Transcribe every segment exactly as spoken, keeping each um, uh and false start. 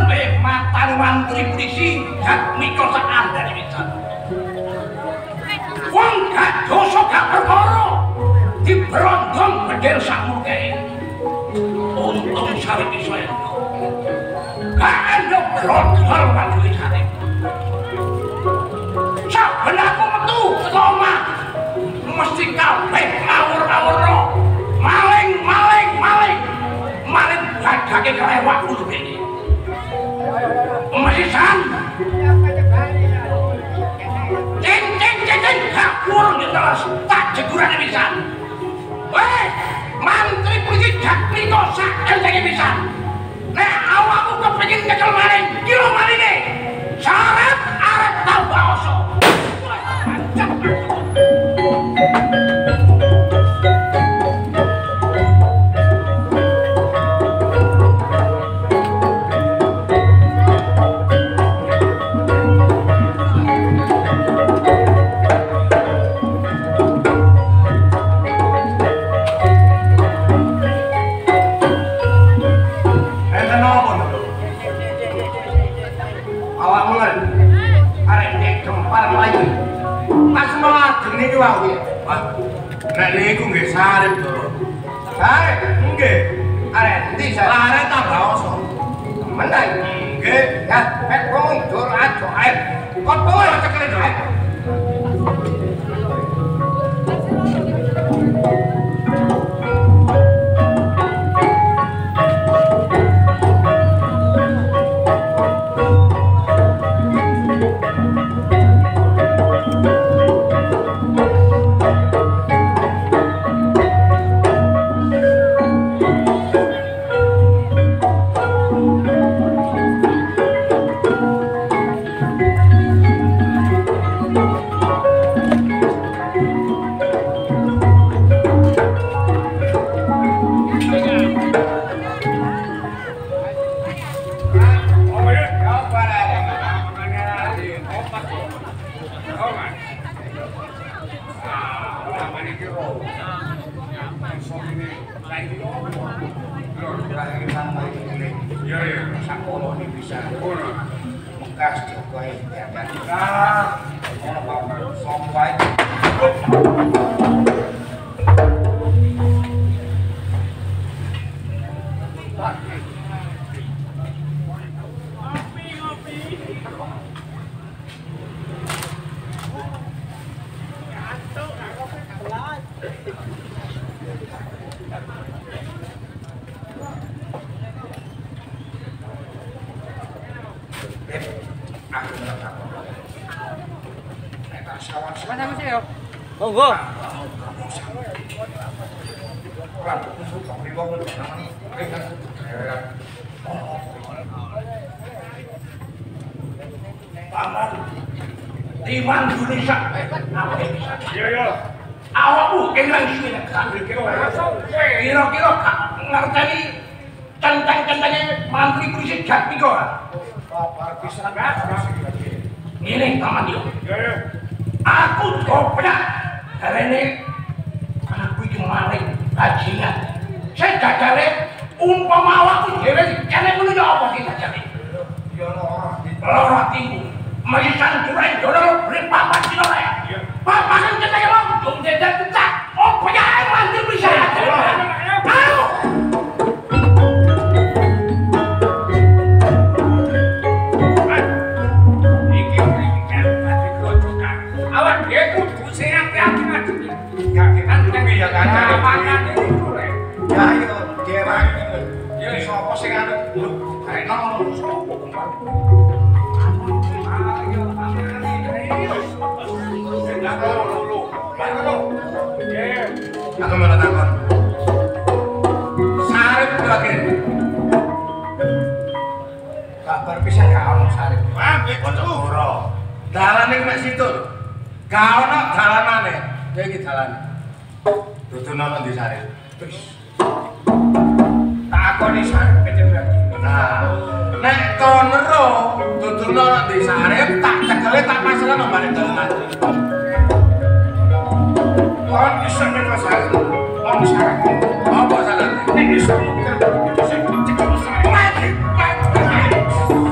sampai matan mantri polisi jak mikro sak andane pisan. Wong gak dosa gak perkara dibrondong bedel sak mukae. Untung sawit iso ento. Gak ada brondol manduwe sarep. Saben aku metu ke omah mesti kabeh ngawur-ngawurno. Maling, maling, maling. Maling gadake kelewat kudu bene. Masisan. Cing cing cing cing gak kurang jelas tak jegurane pisan. Weh, mantri polisi jak mriko sak entenge pisan. Nek awakmu kepengin nyekel maling, kira malinge. Sarep arep tambah oso. Nek niku nggih sarep to. Sarep nggih. Arek endi sarep? Arek tambah oso. Meneh nggih. Ya, nek wong ndur aja ae. Kok kowe cekele to? Monggo. Paman, timan Indonesia. Iya, iya. Awakmu kenang suwe nek kira-kira gak ngerteni centeng-centenge mantri polisi jak piko. Kabar pisan Ngene paman yo. Iya, iya. Aku goblok karene aku iki maling bajingan. Saya gagare umpama awakku dhewe kene ngono ya apa iki jane? Ya ora ora tinggu. Maisan durai dono berpapat dino rek. Papakan ketake langsung dedak pecah. Apa ya mantri bisa? Ayo. Ya ayo dewan ya sapa sing anu arek nang sopo kembang ayo amane aku lulu ayo aku mau takon sarep lagi kabar pisan gak ono sarep wah ora dalane mek situ gak ono dalanane iki dalane dudu nang ndi sarep takoni sarep keceblak. Nah, nek konero dudulno nang ndi sarep tak cekele tak pasrah nang bare dalan. Kon iso nek sarep, kon sarep. Apa salah? Nek iso nek cekel sarep.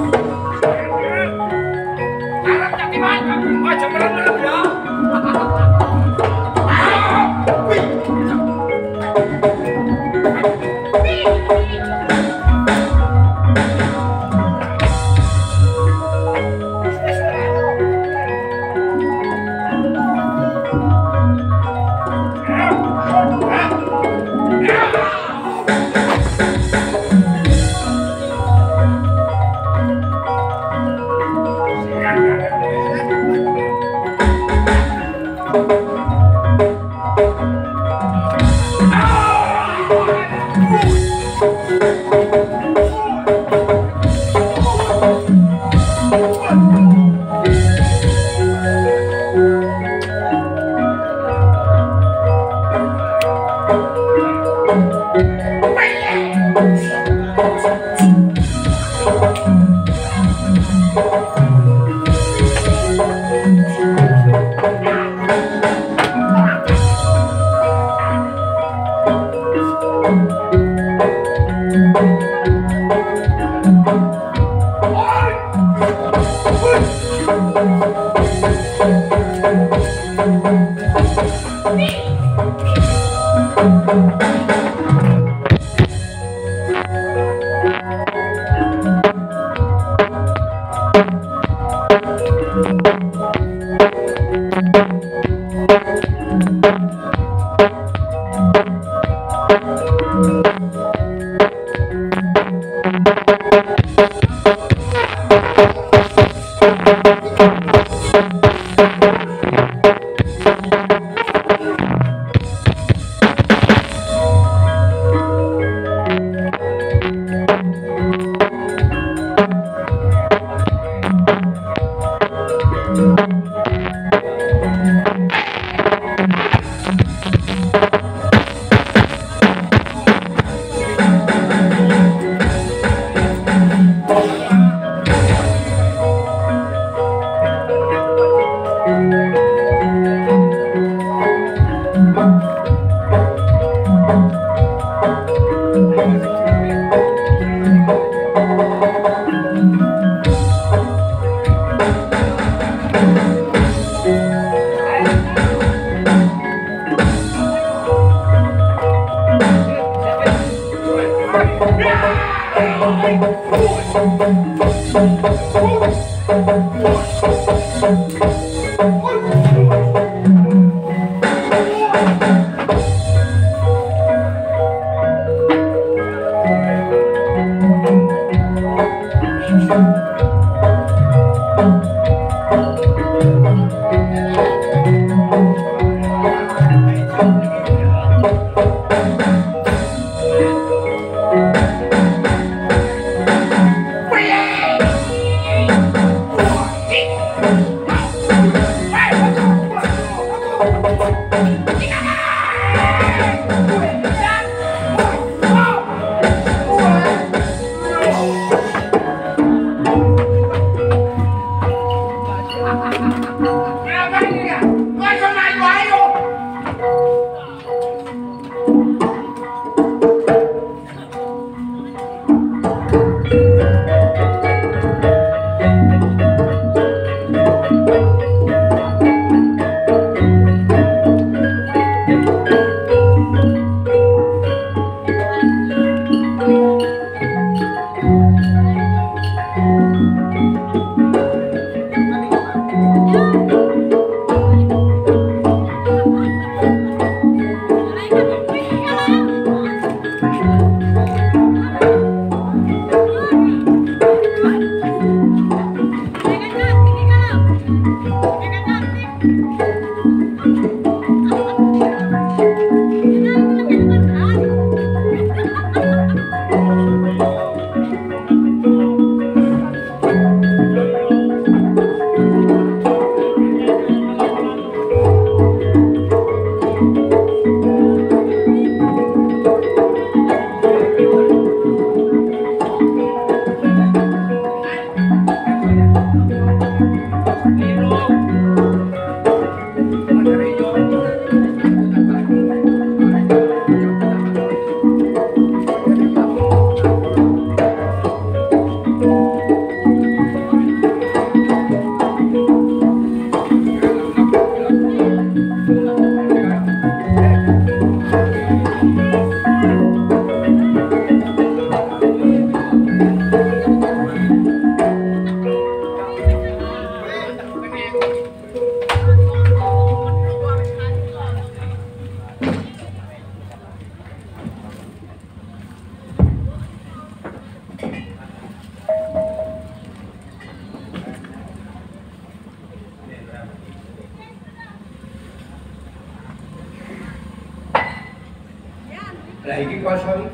Lah iki kosong.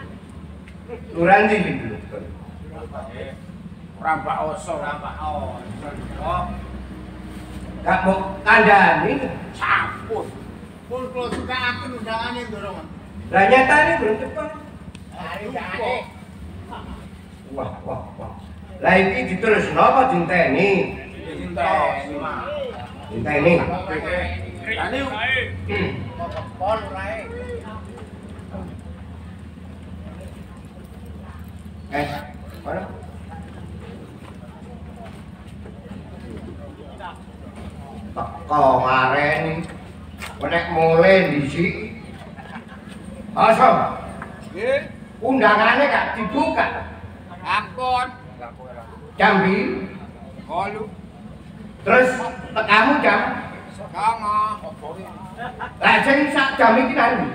Luran ndi iki? Rambak oso, rambak oso. Gak mau kandhani. Sampun. Pun kula sukaaken undangane ndoro. Lah nyatane belum cepet. Hari jane. Wah, wah, wah. Lah iki diterusno apa dinteni? Dinteni. Dinteni. Ane pol rae. Eh, mana? Teko ngaren. Nek mulai dhisik. Asam. Nggih. Undangane gak dibuka. Ampun. Jambi Walu. Terus tekamu jam Songo. lah sing sak jam iki nanti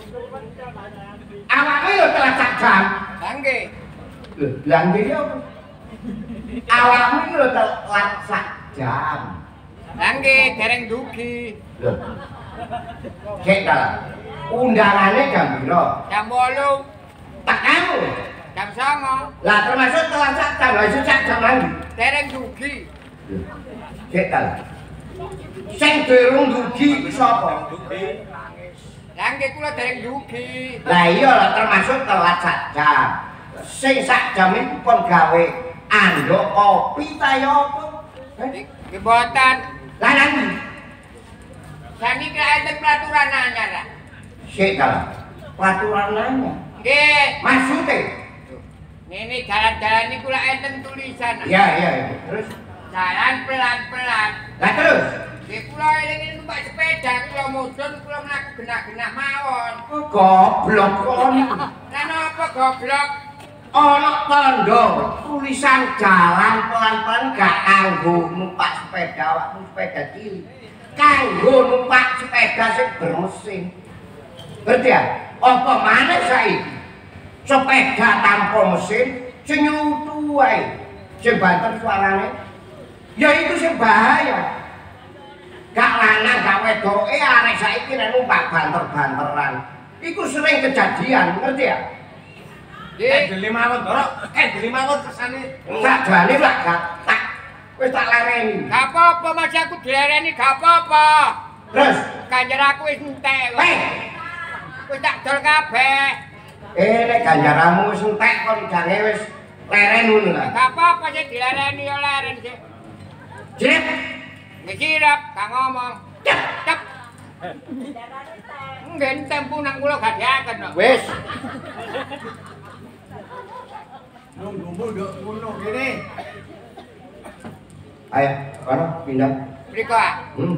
awakmu yo telat sak jam Lah nggih. lho lah nggih apa awakmu yo telat sak jam Lah nggih dereng dugi. lho cek kalah undangannya jam piro Jam walu. tekamu Jam songo. lah termasuk telat sak jam lah iso sak jam lagi Dereng dugi. cek kalah sing durung dugi iku sapa Lah nggih kula dereng dugi. lah iya lah termasuk telat sak jam sing sak jam iku pun gawe anduk kopi ta ya apa Nggih boten. lah nanti Saniki enten peraturan anyar. Ra. sik kalah peraturan nanya Nggih. maksudnya Ini jalan-jalan ini kula enten tulisan. iya iya iya terus Jalan pelan-pelan. lah terus Nggih kula eling numpak sepeda kula mudhun kula mlaku genah-genah mawon. oh, goblok kon Lah napa goblok? ana tandha tulisan jalan pelan-pelan gak kanggo numpak sepeda awakmu sepeda cilik kanggo numpak sepeda sing bermesin ngerti ya apa maneh saiki sepeda tanpa mesin sing nyutu wae sing banter suarane ya itu sing bahaya gak lanang gak wedoke arek saiki nek numpak banter-banteran iku sering kejadian ngerti ya Eh, geli mawon, Doro. Eh, geli mawon kesane. sakjane lak gak tak wis tak lereni Gak apa-apa Mas aku dilereni gak apa-apa. terus Kanjeng aku wis entek. weh Wis tak dol kabeh. eh nek ganjaramu wis entek kon jange wis leren ngono lah Gak apa-apa sih dilereni ya leren sih. jrep Nggih sirap, gak ngomong. Cep, cep. Nggih tempu nang kula gak diaken kok. wis Nunggu nduk ngono kene. ayo kono pindah Mriko ah. hmm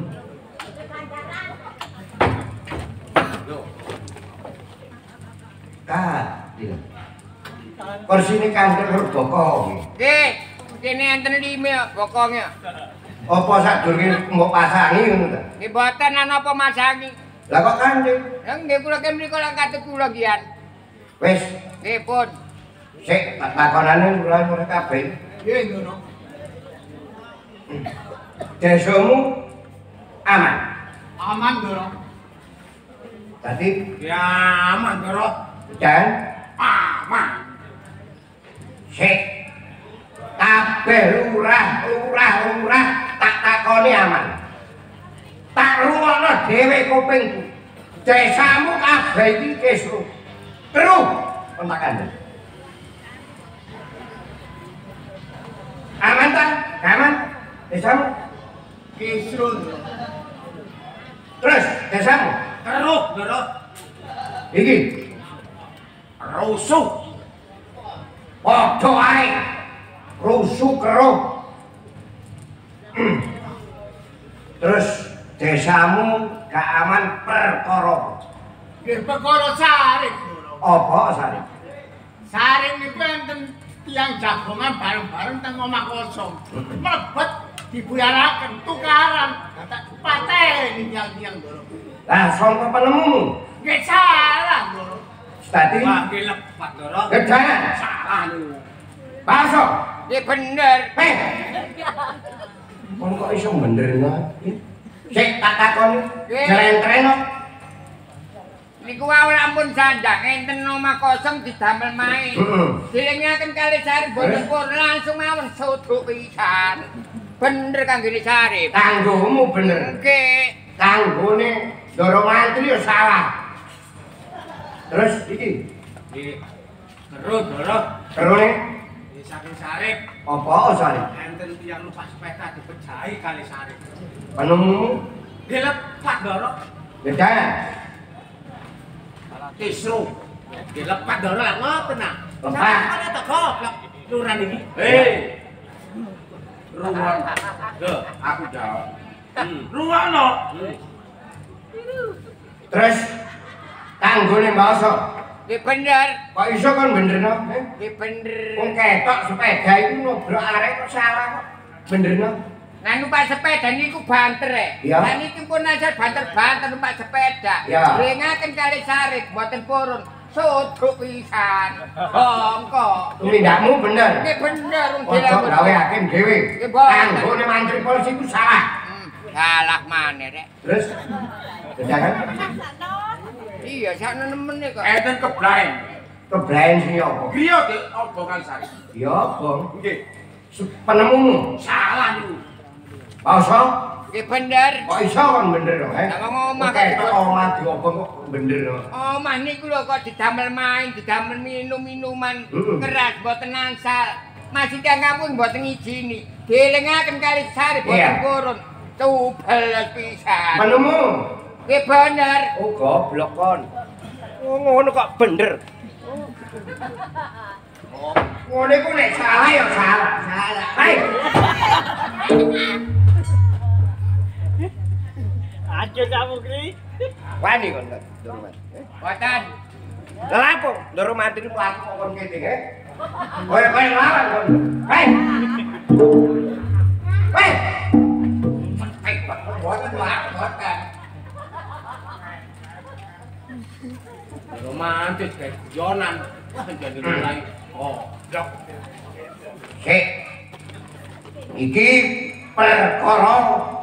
Kak, iya. Kursi ini kantor bokong. Nggih, kene enten lime bokonge. Apa sadurunge mbok pasangi ngono ta? Nggih boten ana apa masangi. Lah kok kanthi? Lah nggih kula kene mriko lang katut kula gian. Wis, Nggih pun. sik tak takonane mulai ora kabeh. Nggih ngono. Desamu aman. Aman, Doro. Tadi Ya aman, Doro. dan Aman. sik kabeh lurah, lurah, lurah tak takoni aman. Tak ruwono dhewe kupingku. Desamu kabeh iki kesru. Terus kontakan. Aman ta? Aman. Desamu. Kisrun. Terus desamu. Keruk, Doro. Iki Rusuh. padha ae. Rusuh keruk. Terus desamu gak aman perkara. Nggih perkara saring, Doro. Apa sare? Saring niku enten tiyang jagongan bareng-bareng teng omah kosong. Mlebet dibuyaraken tukaran. Tak pateni tiyang-tiyang, Doro. Lah sangka penemu. Nggih salah, Doro. Tadi Wah, nggih lepat, Doro. gedangan. Salah niku. Bakso. Nggih bener. Heh. Kon kok iso bener ya? Sik tak takoni. Nggih. Jrentren kok. Niku wae ampun sanjang enten omah kosong didamel main. Heeh. Dilingaken kali Sari boten pun langsung mawon sodok pisan. Bener kanggene Sari. Kanggomu bener. Nggih. Kanggone Ndoro Mantri yo salah. Terus iki Nggih. Keruk, Doro. terune Nggih saking sarip. apa sare? Enten tiyang numpak sepeda dipejahi kali sarip. Penemu Nggih lepat, Doro. gedangan. Kisru. Nggih lepat, Doro. Lah ngoten nah. Lepat. Sampeyan tak goblok luran iki. Hei. Ruang. Loh, aku jawab. Hmm. Ruangno. Hmm. Terus kanggone bakso. Nggih bener. Kok iso kon benerno? Eh? Nggih bener. Wong ketok sepeda iku nobrak arek kok salah kok. bener no? Nah numpak sepeda niku banter e. Ya. Lah niki pun aja banter-banter numpak sepeda. Ya. Lengaken kali Sarip mboten purun. Sodok pisan. Bongko. Tumindakmu bener. Nggih bener wong Ojo dhewe. gawe hakim dhewe. Nggih, boten. Anggone mantri polisi ku salah. Hmm, salah maneh rek. Terus jangan Iya, sakno nemen kok. Enten keblaen. keblaen sing apa? Griya Dik, apa kali sari? Ya apa? Nggih. Penemumu Salah niku. Basa Nggih bener. kok iso kon bener no, eh? Lah wong omah Kok kok omah diobong kok bener no. omah niku lho kok didamel main, didamel minum-minuman Heeh. keras mboten angsal. Masih kampung mboten ngijini. Dielingaken kali Sari Iya. mboten purun. Tubel pisan. Penemu. Nggih bener. Oh goblok kon. Oh ngono kok bener. Oh, ngono iku nek salah ya salah. Salah. Hai. Aja kamu Kri. Wani kon Durman. Boten. Lah apa? Ndoro mati pelaku kok kon kene, eh? Kowe-kowe lawan kon. Hai. Hai. Hai, boten lah, boten. Romantis kayak guyonan. Wah, jadi mulai. Oh, dok. Sik. Iki perkara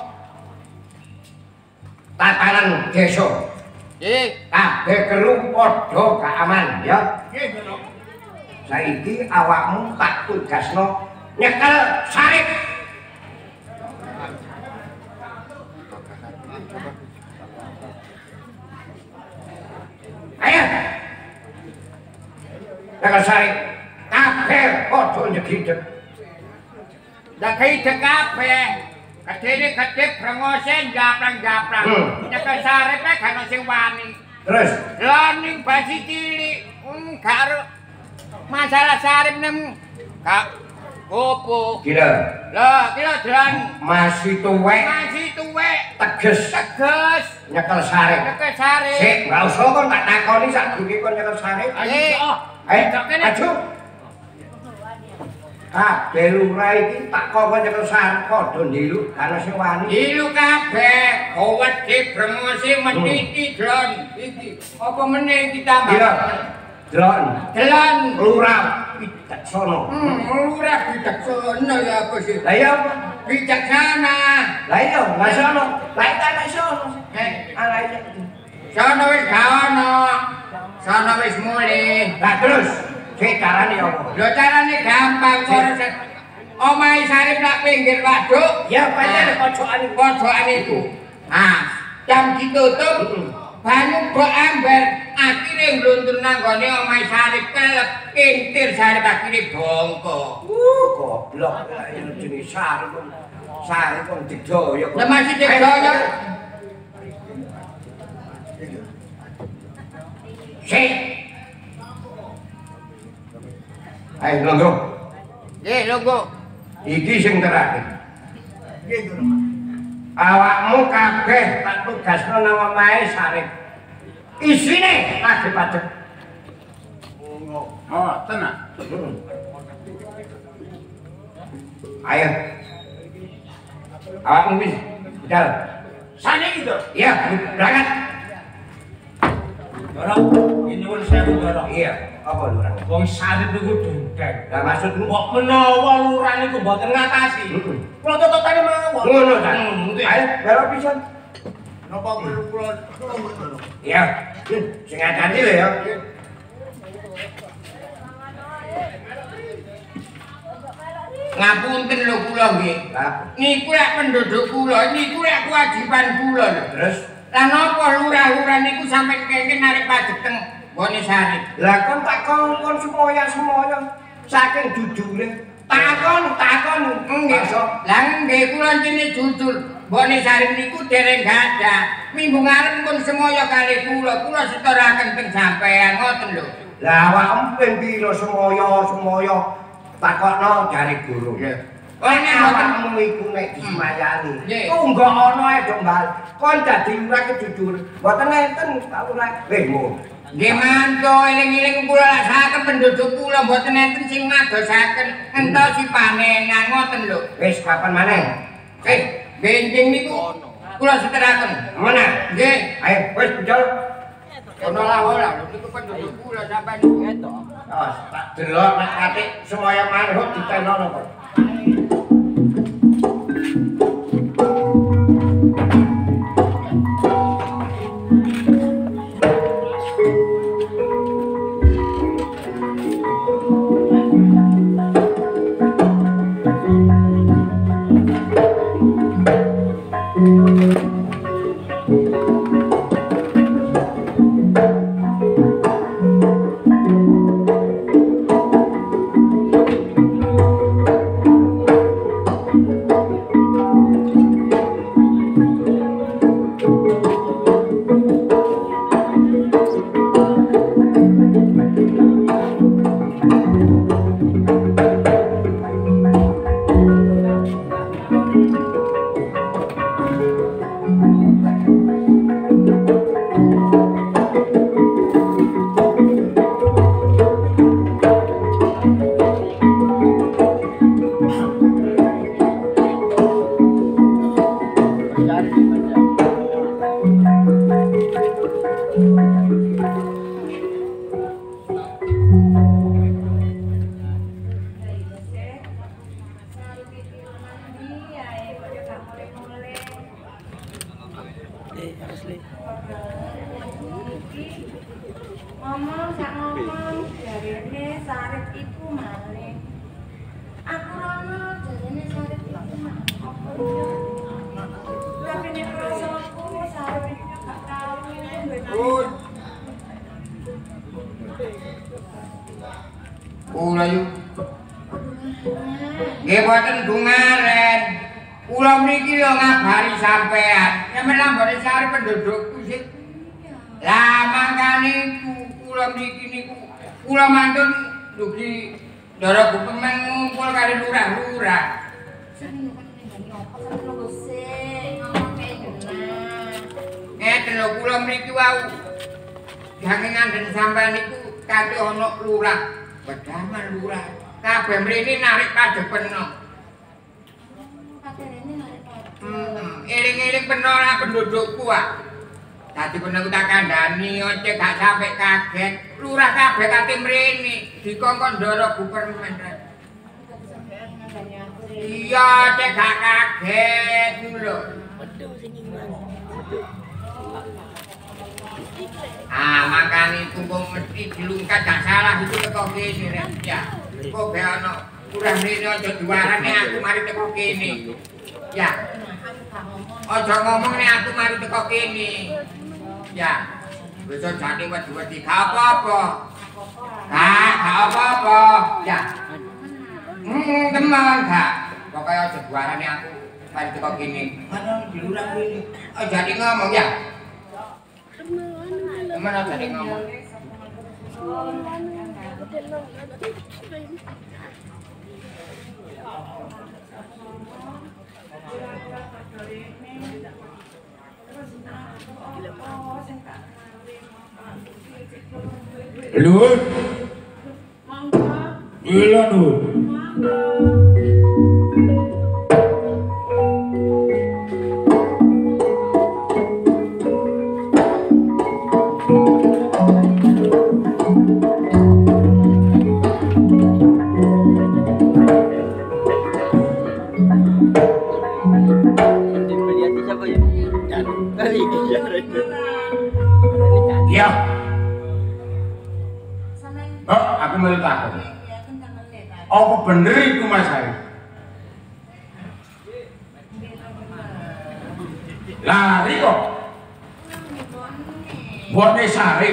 tatanan desa. Nggih. Kabeh kelu padha gak aman ya. Nggih, dok. Saiki awakmu tak tugasno nyekel Sarip. Ayo. Nyekel Sarip. Kabeh padha nyegideg. Dak kaya kabeh. Kadene kedip brengosen japrang-japrang. Hmm. Nyekel Sarip ae gak ono sing wani. Terus Laning basi cilik, hmm, gak ero masalah Sarip nemu. Gak opo. gila Lah, kira dolan masih tuwek masih tuwek, teges teges, nyekel Sarip. nyekel Sarip. Sik, gak usah kon tak takoni sak durunge kon nyekel Sarip. Ayo, Ayo, kene. maju. Kabeh lurah iki tak kok nyekel Sarip padha ndilu ana sing wani. Ilu kabeh, wedi bremosi mediti dron. Iki apa meneh kita Gila. Delon, Delon. lurah bijaksana. Hmm, lurah bijaksana ya apa sih? Lah iya apa? Bijaksana. Lah iya, lah sono. Lah iki ana sono. Eh, Ala iki. sono wis gak ono. Sono wis mulih. Lah terus sik carane apa? Lho carane gampang kok. Omahe Sarip nak pinggir waduk. Ya pancen pojokan iki. Pojokan itu. Ah, jam ditutup. Banyu mbok amber, akhire gluntur nang gone omahe Sarip kelep, kintir Sarip akhire bongko. Uh, goblok. Lah ini jenis Sarip. Sarip kon digdoyo. Lah masih digdoyo. Sik. Ayo longgo. Nggih, longgo. Iki sing terakhir. Awakmu kabeh tak tugasno nang omahe Sarip. Isine lagi pacet. Oh, tenang. Ayo. Awakmu wis budal. Sana gitu. Iya, berangkat. Dorong, ini pun saya dorong. Iya, apa lurah? Wong Sarip niku dendeng. Lah maksudmu Mbok menawa lurah niku mboten ngatasi. Heeh. Kula tototane mawon. Ngono ta? Hmm, nggih. Ayo, belok pisan. Napa perlu kula Iya. Sing hati lho ya. Ngapunten lho kula nggih. Lah, Niku lek penduduk kula, niku lek kewajiban kula lho. terus Lah napa lurah-lurah niku sampe kene narik pajak teng gone Sarip? lah kon tak kon semoya-semoya saking jujure. Takon, takon. Nggih. Lah nggih kula jene jujur. Gone Sarip niku dereng gadah. Minggu ngarep pun semoyo kali kula. Kula setoraken teng sampean ngoten lho. Lah awakmu ping pira semoya-semoya takokno jare guru. Oh nek mboten Awakmu iku nek disemayani. Nggih. Tunggu ana ae dong bal. Kon dadi lurah ke jujur. Mboten enten tak lurah. Eh, mo. Nggih mantu eling-eling kula lasaken penduduk kula mboten enten sing madosaken entos panenan ngoten lho. Wis kapan maneh? Eh, benjing niku kula seteraken. Mana? Nggih, Ayo wis budal. ono lah lho niku penduduk kula sampean ngetok. Oh, tak delok nek atik semaya maneh kok ditenono kok. Ngomong sak ngomong jarene Sarip iku maling. Aku rono jarene Sarip iku maling. Apa iya? Tapi nek rasaku Sarip iku gak tau Pun. Kula yuk. Nggih boten dungaren. Kula mriki yo ngabari sampean. Sampeyan mbone Sarip pendudukku sih. Lah mangkane kula mriki niku kula mantun dugi ndara gupemen ngumpul karo lurah-lurah. Sing ngene opo sampe lho sik ngomong kae genah. Ngeten lho kula mriki wau. Jange nganden sampean niku kate ana lurah, pedaman lurah. Kabeh mrene narik padhepeno. Katerene narik padhe. Heeh, eling-eling penora pendudukku ah. Dadi bener tak kandhani oce gak sampe kaget. Lurah kabeh kate mrene dikongkon ndara gupermen. Iya, cek gak kaget lho. Ah, makane tunggu mesti dilungkat gak salah itu teko kene rek ya. Kok be ana lurah mrene aja diwarani aku mari teko kene. Ya. Aja ngomong nek aku mari teko kene. Ya, besok jadi wedi-wedi gak apa-apa. Gak, gak apa-apa. Ya. Hmm, teman gak. Pokoknya aja buarane aku mari teko kene. Mana di lurah kene. Oh, jadi ngomong ya. Teman aja jadi ngomong. Lur. Iya, Nur. Iya. Oh, aku mau takut. Apa bener itu Mas Hari? Lari kok. Buatnya Sarip.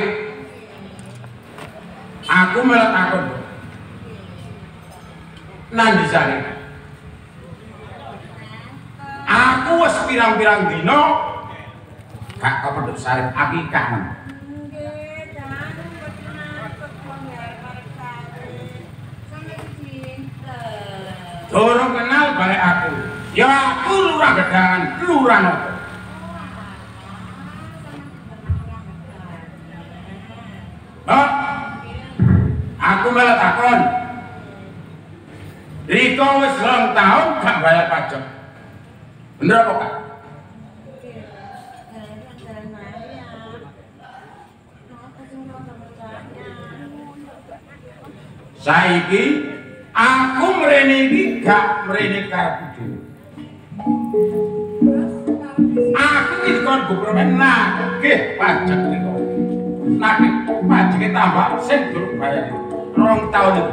Aku malah takut. Nanti Sarip. Aku wis pirang-pirang dino gak kepedhut Sarip akikah. Dorong kenal balik aku. Ya aku lurah Gedangan, lurah Noto. malah takon. Riko wis rong tahun gak bayar pajak. Bener apa Kak? Saiki aku mrene iki gak mrene karepku. Aku iki dikon gubernur nagih pajak niku. Nagih pajake tambah sing durung bayar. Rong tahun itu.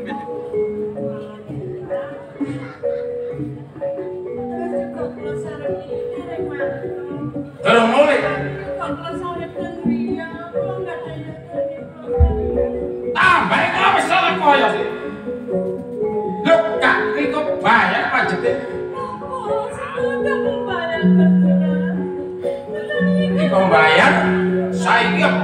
Durung mulai. Tambah itu wis salah koyo sih. Lho Kak, iku bayar pajake. Iku bayar saiki apa?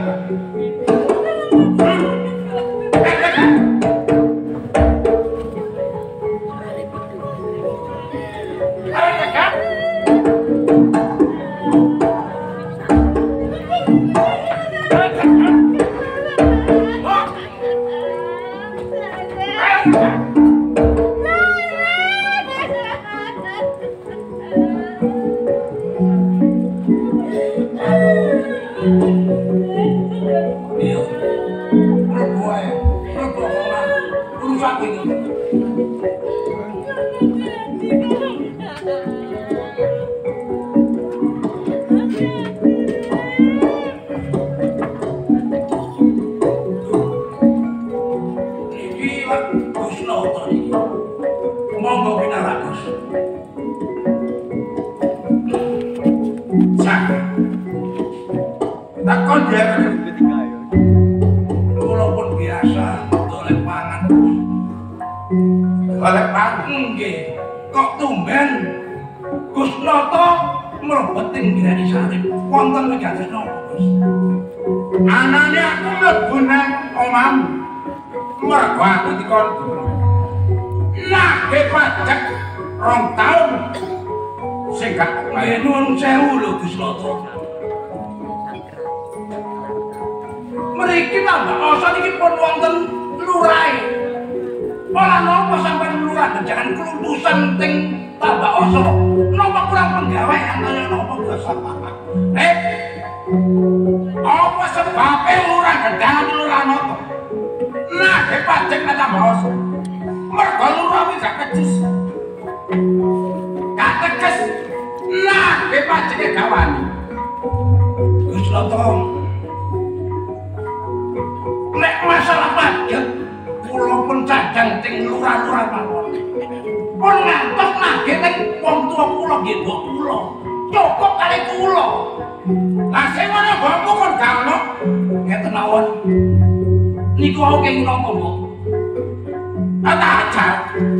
Anane aku mlebu nang omahmu. Mergo aku dikon nagih pajak rong taun sing gak bayar nuwun sewu lho Gus Loto. Mriki tambah asa iki pun wonten lurahe. Ora napa sampeyan lurah jangan kelumpusan ting tambah asa. Napa kurang penggawean kaya napa Gus? Eh apa sebabnya lurah gedang lurah noto? Nah, ke pajak nata bawaslu. Mergo lurah wis gak kecus. Gak teges. Nah, ke pajake gawani. Gus Loto. Nek masalah pajak, kula pun cadang ting lurah-lurah mawon. Pun ngantos nagih ting wong tuwa kula nggih mbok kula. Cukup kali kula. Lah sing ngono mbokmu kon gak ono. Ngeten mawon. Niku aku kenging napa, Mbok? Ata aja.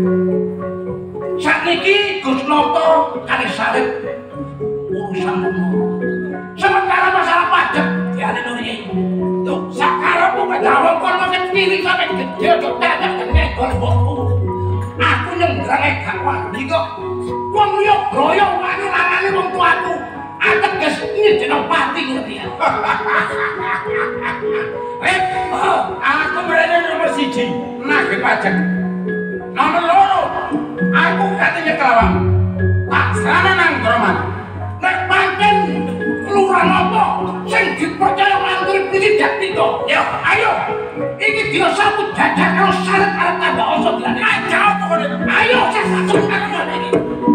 Sakniki Gus Loto kali salib urusan ngono. Sementara masalah pajak diane nuri. Tuh, sakarepmu pedawon kon kecil sampe gede kok dadak kene gol mbokku. Aku nyenggrenge gak wani kok. Wong liya broyo wani larane wong tuaku. Ateges nyedeno pati ngerti ya. Eh, aku mrene nomor siji nagih pajak. Nomor loro, aku kate nyekel awak. Tak serana nang Groman. Nek pancen lurah napa sing dipercaya mantri Presiden Tito. Yo, ayo. Iki dina sambut dadak karo syarat arep tambah oso dilane. Aja apa kene. Ayo sesuk karo iki.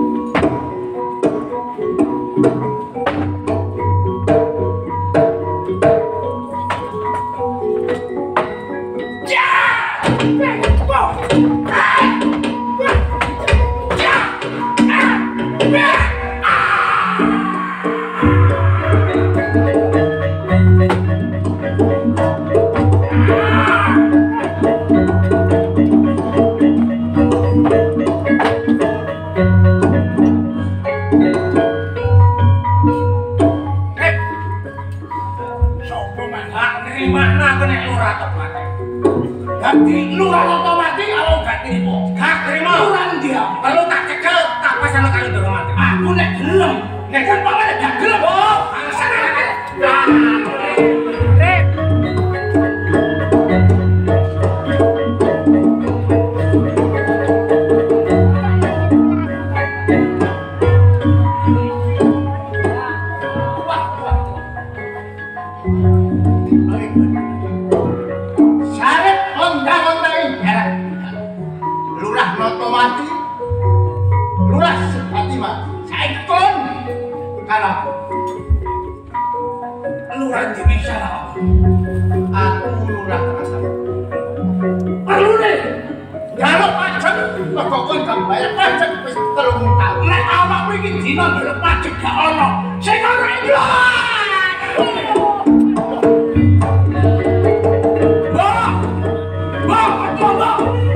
Lurah otomatis kalau gak terima. Gak terima. Lurah dia. Kalau tak cekel, tak pasang kali dorong mati. Aku nek gelem. Nek kan paman gak gelem. Oh, alasan aja. Rep. Tapi iki dina ndelok pajak gak ono. Sing ono iki. Wah! Wah, coba.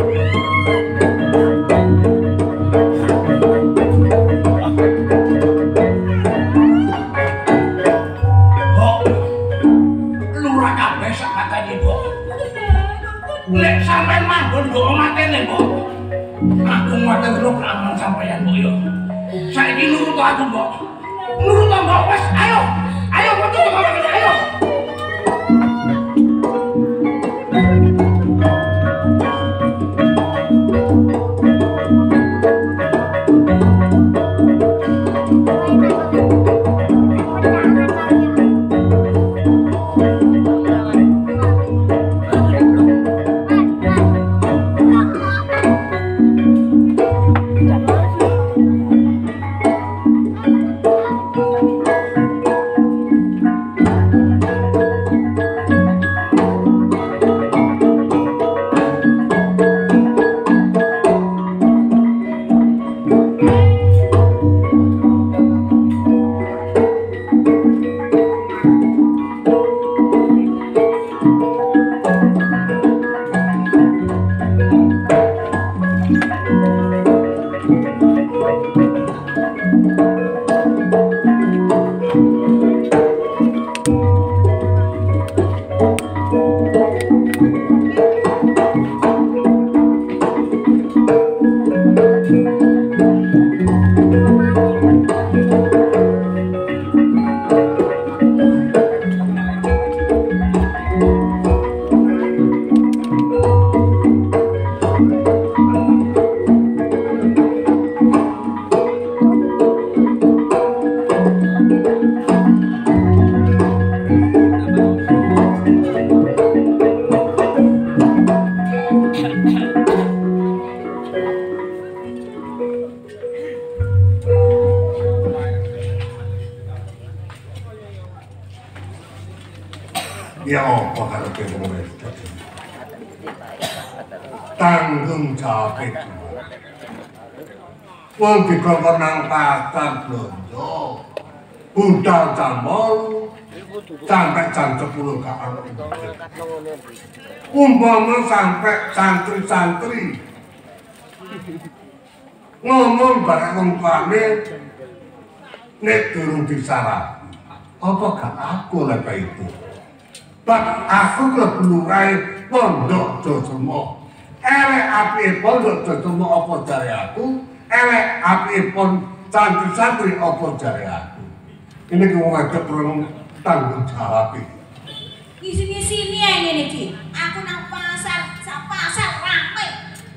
Lurah kabeh sak katane, Mbok. Nek sampean manggon nggo omatene, Mbok. Aku ngoten lho aman sampeyan, Mbok yo. Saiki nurut aku, Mbok. Nurut Mbok, wes ayo. Ayo metu kok ayo. Ya apa karepe wong wedok? Tanggung jawab itu. Wong dikongkon nang pasar blonjo. Budal jam wolu sampai jam sepuluh gak ono. Umpama sampai santri-santri ngomong bareng wong tuane nek durung disarap. Apa gak aku lek itu? Bak aku kelebulurai pondok Josemo. Elek api pondok Josemo apa jare aku? Elek api pon santri-santri apa jare aku? Ini ku ngajak perang tanggung jawab iki. Isi-isi ini yang ini Ci. Aku nang pasar, sak pasar rame.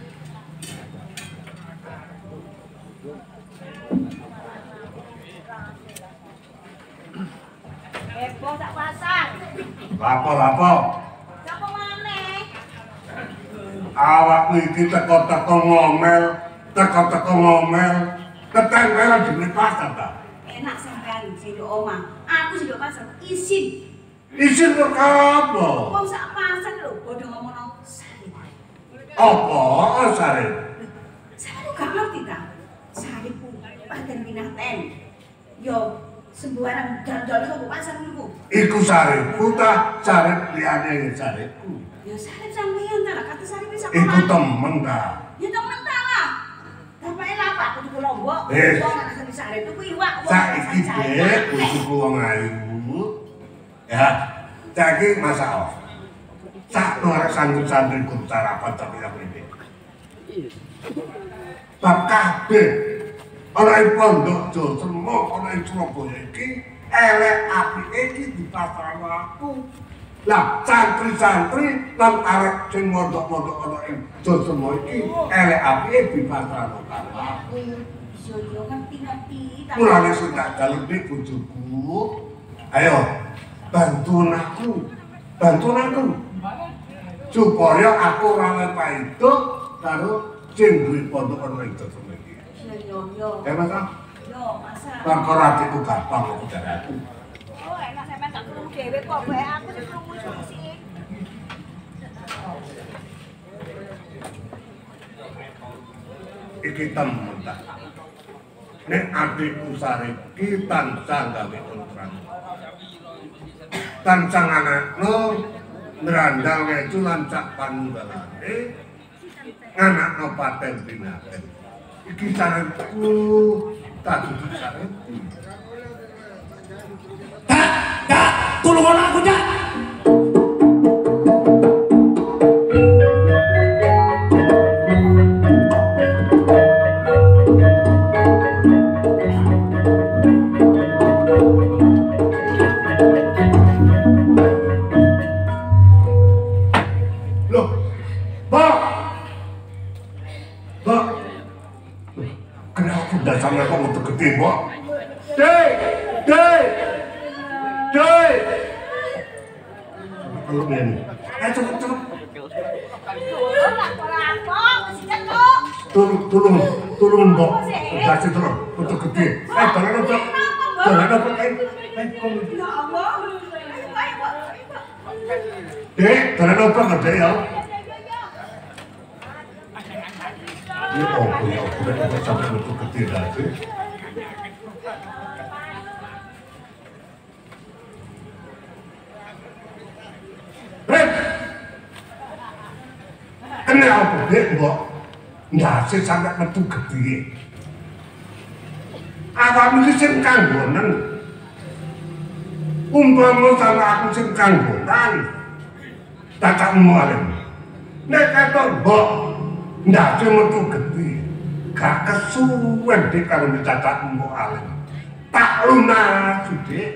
Heboh sak pasar. Lapo-lapo. Siapa maneh? Awakmu iki teko-teko ngomel, teko-teko ngomel, ketempelan di pasar ta. Enak sampean sing omah. Aku sing pasar izin. Izin kok apa? Wong sak pasar lho padha ngomongno sari. Apa sare? Saya gak ngerti ta. Sari ku paten pinaten. Yo sembarang dandol kok pasar niku. Iku sareku ta, sare liyane sareku. Ya sarip sampeyan ta, kata sarip sak Iku temen ta. Ya temen ta lah. Bapake lapak kudu Lombok. Eh. Wong ana sing sarip tuku iwak. Saiki dek bojoku wong ayu. Ya, saiki masalah. Sak ora santri-santri kudu sarapan tapi ya mrene. Bab kabeh ana ing pondok Josemo, ana ing Surabaya iki elek apike iki dipasarno aku. Lah santri-santri lan arek sing mondok-mondok ana ing Josemo iki elek apike dipasarno karo aku. Yo yo ngerti-ngerti. Mulane sing tak dalem bojoku. Ayo bantu aku. Bantu aku. Supaya aku ora lepa itu karo sing duwe pondok ana ing Josemo iki. Yo yo. Ya Mas. Yo, masa. Perkara atiku gampang kok jare aku. Oh, enak sampean gak krungu dhewe kok bae aku sing krungu sih. Iki temen ta. nek adikku Sariki tansah gawe kontrak. Tansah anakno ngrandal ngecu lancak panunggalane anakno paten pinaten. Iki saranku tak dudu saranku. Tak, tak, tulungan aku cak. Sampai kok untuk gede, Mbok. Dek, dek, dek. Kalau ini, ayo cepet cepet. Turun, turun, turun, Mbok. Kasih turun, untuk gede. Eh, jalan apa? Jalan apa? Eh, eh, dek, jalan apa nggak dek ya? Ini oh, ya, udah udah sampai untuk gede aja. Red, kenapa dek Mbok? Ndase sampai metu gede. Awakmu iki sing kanggonen. Umpama sama aku sing kanggonan. Takakmu alim. Nek ketok Mbok ndase metu gede. Gak kesuwen dek kalau dicacakmu alim. Tak lunasi dek.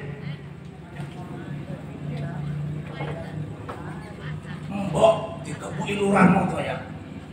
Mbok dikebuki lurahmu to ya.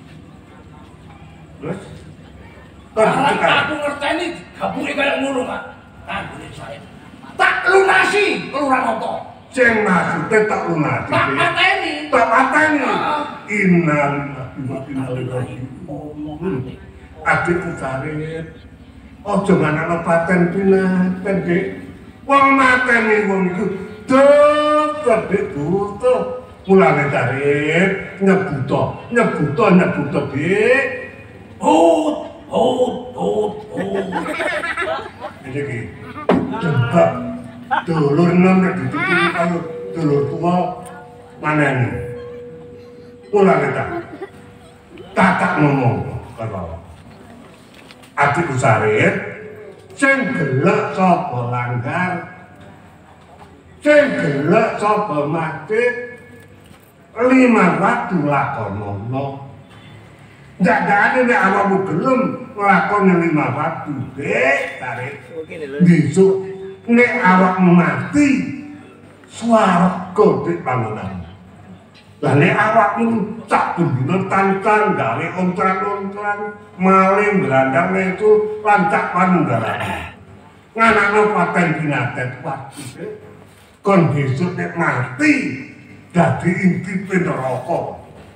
Terus? Karena aku ngerteni dikebuki kaya ngono Kak. Kanggone saya. Tak lunasi lurah to. Sing maksude tak lunasi. Tak pateni. Tak pateni. Innalillahi wa inna ilaihi raji'un. Adikku Sarip. Aja manakno paten pinaten, Dik. Wong mateni wong iku dosa Dik dosa. Mulane Sarip nyebuto, nyebuto, nyebuto Dik. Hut, hut, hut, hut. Iki iki. Coba dulur nom nek ditutupi karo dulur tuwa maneni. Mulane ta. Tatak ngomong karo adikku Sarip sing gelek sapa langgar, sing gelek sapa mati lima waktu lakonono. Ndak ada nek awakmu gelem nglakoni lima waktu, Dek, Sarip. Besok nek awakmu mati swarga Dik panggonan. Lah nek awakmu sak bendina tancang gawe ontran-ontran maling berandang itu lancak panunggalan. Nganakno paten pinaten waktu Dik. Kon besok nek mati dadi intipe neraka.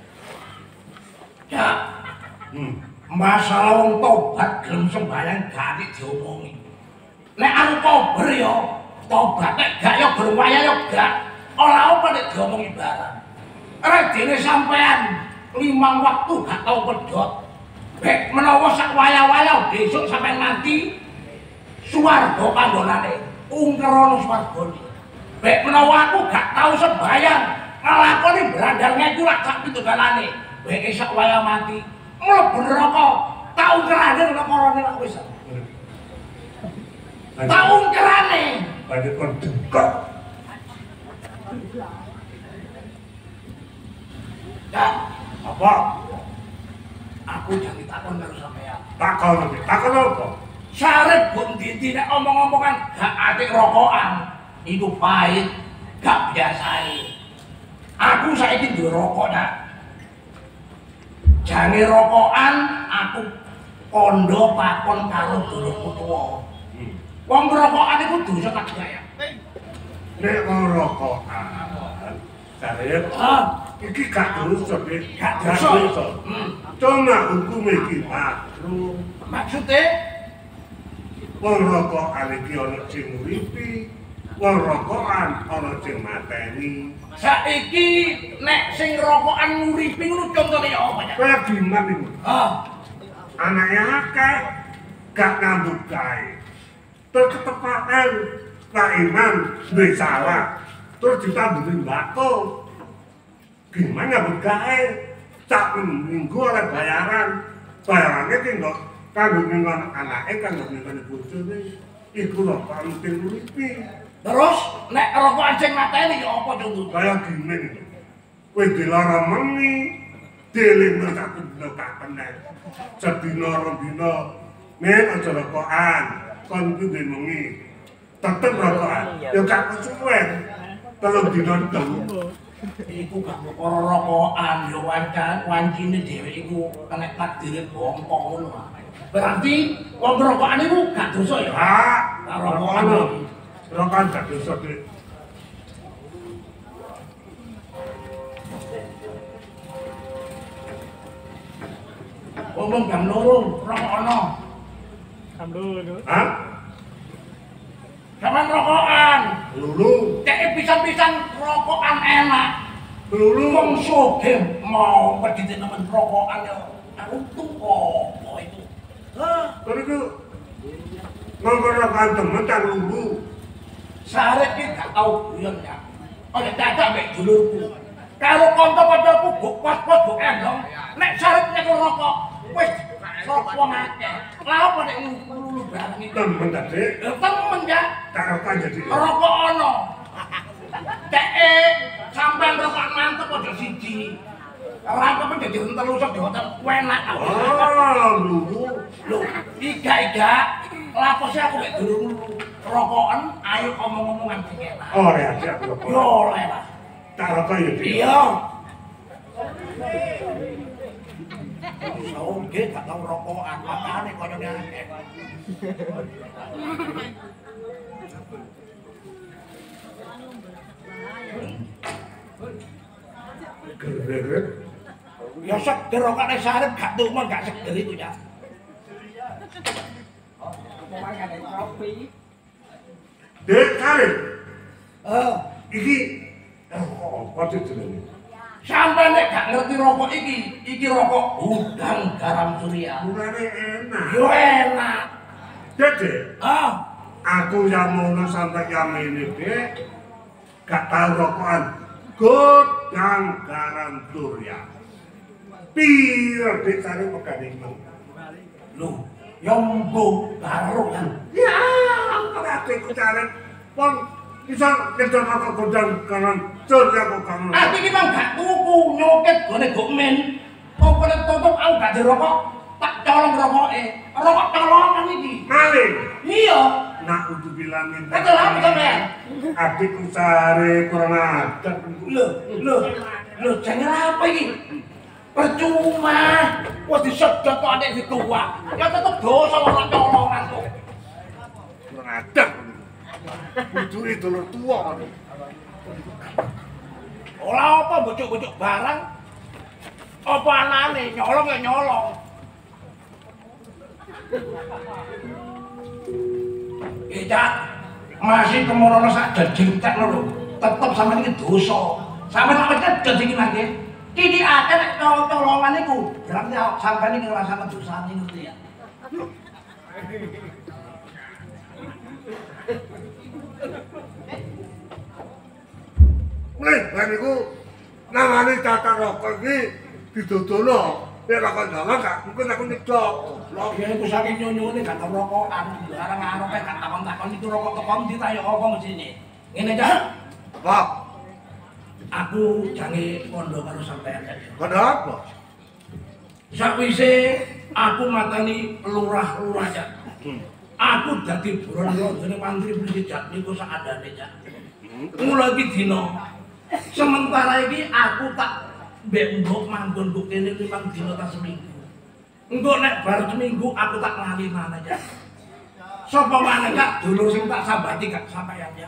Ya. Hmm. Masalah wong tobat gelem sembahyang gak diomongi. Nek aku kober ya tobat, nek gak ya berwaya ya gak. Ora apa nek diomongi barang. Redene sampean limang waktu gak tau pedhot. Bek menawa sak waya-waya besok sampean mati swarga panggonane. Ungkerono swargane. Bek menawa aku gak tau sembahyang nglakoni berandalnya iku lak gak pitunggalane. Bek sak waya mati mlebu neraka, tak ungkerane nekarane lak wis. Tak ungkerane. Banyak kon dengkok. Ya, Apa? aku jangan ditakon karo sampean. Takon iki, takon apa? Sarip kok ndi nek omong-omongan gak atik rokokan. Iku pahit, gak biasae. Aku saiki duwe rokok dak. Jane rokokan aku kondo pakon karo dulurku tuwa. Wong rokokan iku dosa tak gaya. Nek wong rokokan, Sarip, Ah, iki gak dosa, Dik. gak Gak dosa. dosa. Hmm. Cuma hukum iki makruh. Maksude Wong rokokan iki ana sing nguripi, wong rokokan ana sing mateni. saiki nek sing rokokan nguripi ngono contone ya apa ya? Kaya gimana iku? Ah, Anake akeh, gak ngambut gawe. Terus ketepatan Pak Iman duwe salah. Terus ditambahin mbako. Gimana ngambut gawe? Sak minggu oleh bayaran. Bayarannya ki kok kanggo ngengon anake kanggo ngengon bojone. Iku lho penting uripe. Terus nek rokok sing mateni ya apa contoh? Kaya gini. Kowe dilarang mengi, dilingno satu dina tak kena. Sedina rong dina nek aja rokokan, kon kudu mengi. Tetep rokokan. Ya gak kesuwen. Telung dina telu. Iku gak perkara rokokan ya wancan, wancine dhewe iku kena takdire bongkok ngono. Berarti wong rokokan iku gak dosa ya? Ah, rokokan. Rokokan gak dosa, Dik. Ngomong jam loro, rokokono. Jam loro. Hah? Sampeyan rokokan. Lulu. Cek pisan-pisan rokokan enak. Lulu. Wong sugih mau pedhite nemen rokokan ya. Aku tuwa apa itu. Hah, Terus itu ngomong-ngomong temen tak lulu. sarep ki gak tau guyon ya. Kaya dadak mek dulurku. Karo kanca-kancaku gok pas-pas gok endong. Nek sarep nek rokok wis sapa ngake. Lah apa nek lulu bareng iki? Temen tak, Dik. Ya temen ya. Tak rokokan jadi. Rokok ono. Cek sampean rokok mantep aja siji. Rangkep dadi telu sok dihotel enak. Oh, lulu. Lho, iga-iga lapose aku mek dulurku. Rokokan ayo omong-omongan sing enak. Oh, ya, siap rokok. Yo oleh lah. Tak rokok ya, Dik. Iya. Oke, gak tau rokokan, makane koyo ngene. Geret. Ya seger rokokane sarep gak tumen gak seger itu ya. Dek, Karin. Eh, Iki rokok apa jenenge? sampeyan nek gak ngerti rokok iki, iki rokok udang garam surya. Murane enak. Yo enak. Dede, Ah, aku yang mau sampai yang ini, Dek. Gak tahu rokokan. Godang garam surya. Piro Dek cari pegane iman. lho, yo mbok karo kan. Ya, kalau aku cari pon bisa kerja rokok godang garam surya kok kamu. Aku iki mang gak tuku nyoket gone gokmen. Pokoknya tutup aku gak dirokok, tak colong rokoke. Rokok colongan iki. Maling. Iya. Nak udah bilangin. Kata apa sampean? Adikku cari kurang ajar. Lho, lho, lho jangan apa iki? Percuma. Wis disedot kok adik ditua. Ya tetep dosa ora colongan kok. Kurang ajar. Bujuri dulur tua. Ora apa bocok-bocok barang. Apa anane nyolong ya nyolong. Ijak masih kemorono sak jejengtek lho. Tetep sampeyan iki dosa. Sampeyan nek kedhet iki nang nggih. Iki akeh nek colongan iku. Berarti sampeyan iki ngrasakno dosane ngerti ya. Nih, lan iku nangane tata rokok iki didodono. Nek rokok dalan gak mungkin aku nyedok. Lho ya iku saking nyonyone gak tau rokokan. Barang arepe gak takon-takon itu rokok teko ndi ta ya apa mesine. Ngene aja. Apa? Aku jange kondo karo sampeyan. Kondo apa? Sakwise aku matani lurah-lurah ya. Aku dadi buron londone mantri presiden niku sakandane ya. Mula iki dina. Sementara iki aku tak mbek mbok manggon kok kene limang dina ta seminggu. Engko nek bar seminggu aku tak lali maneh ya. Sapa maneh kak dulur sing tak sambati gak sampeyan ya.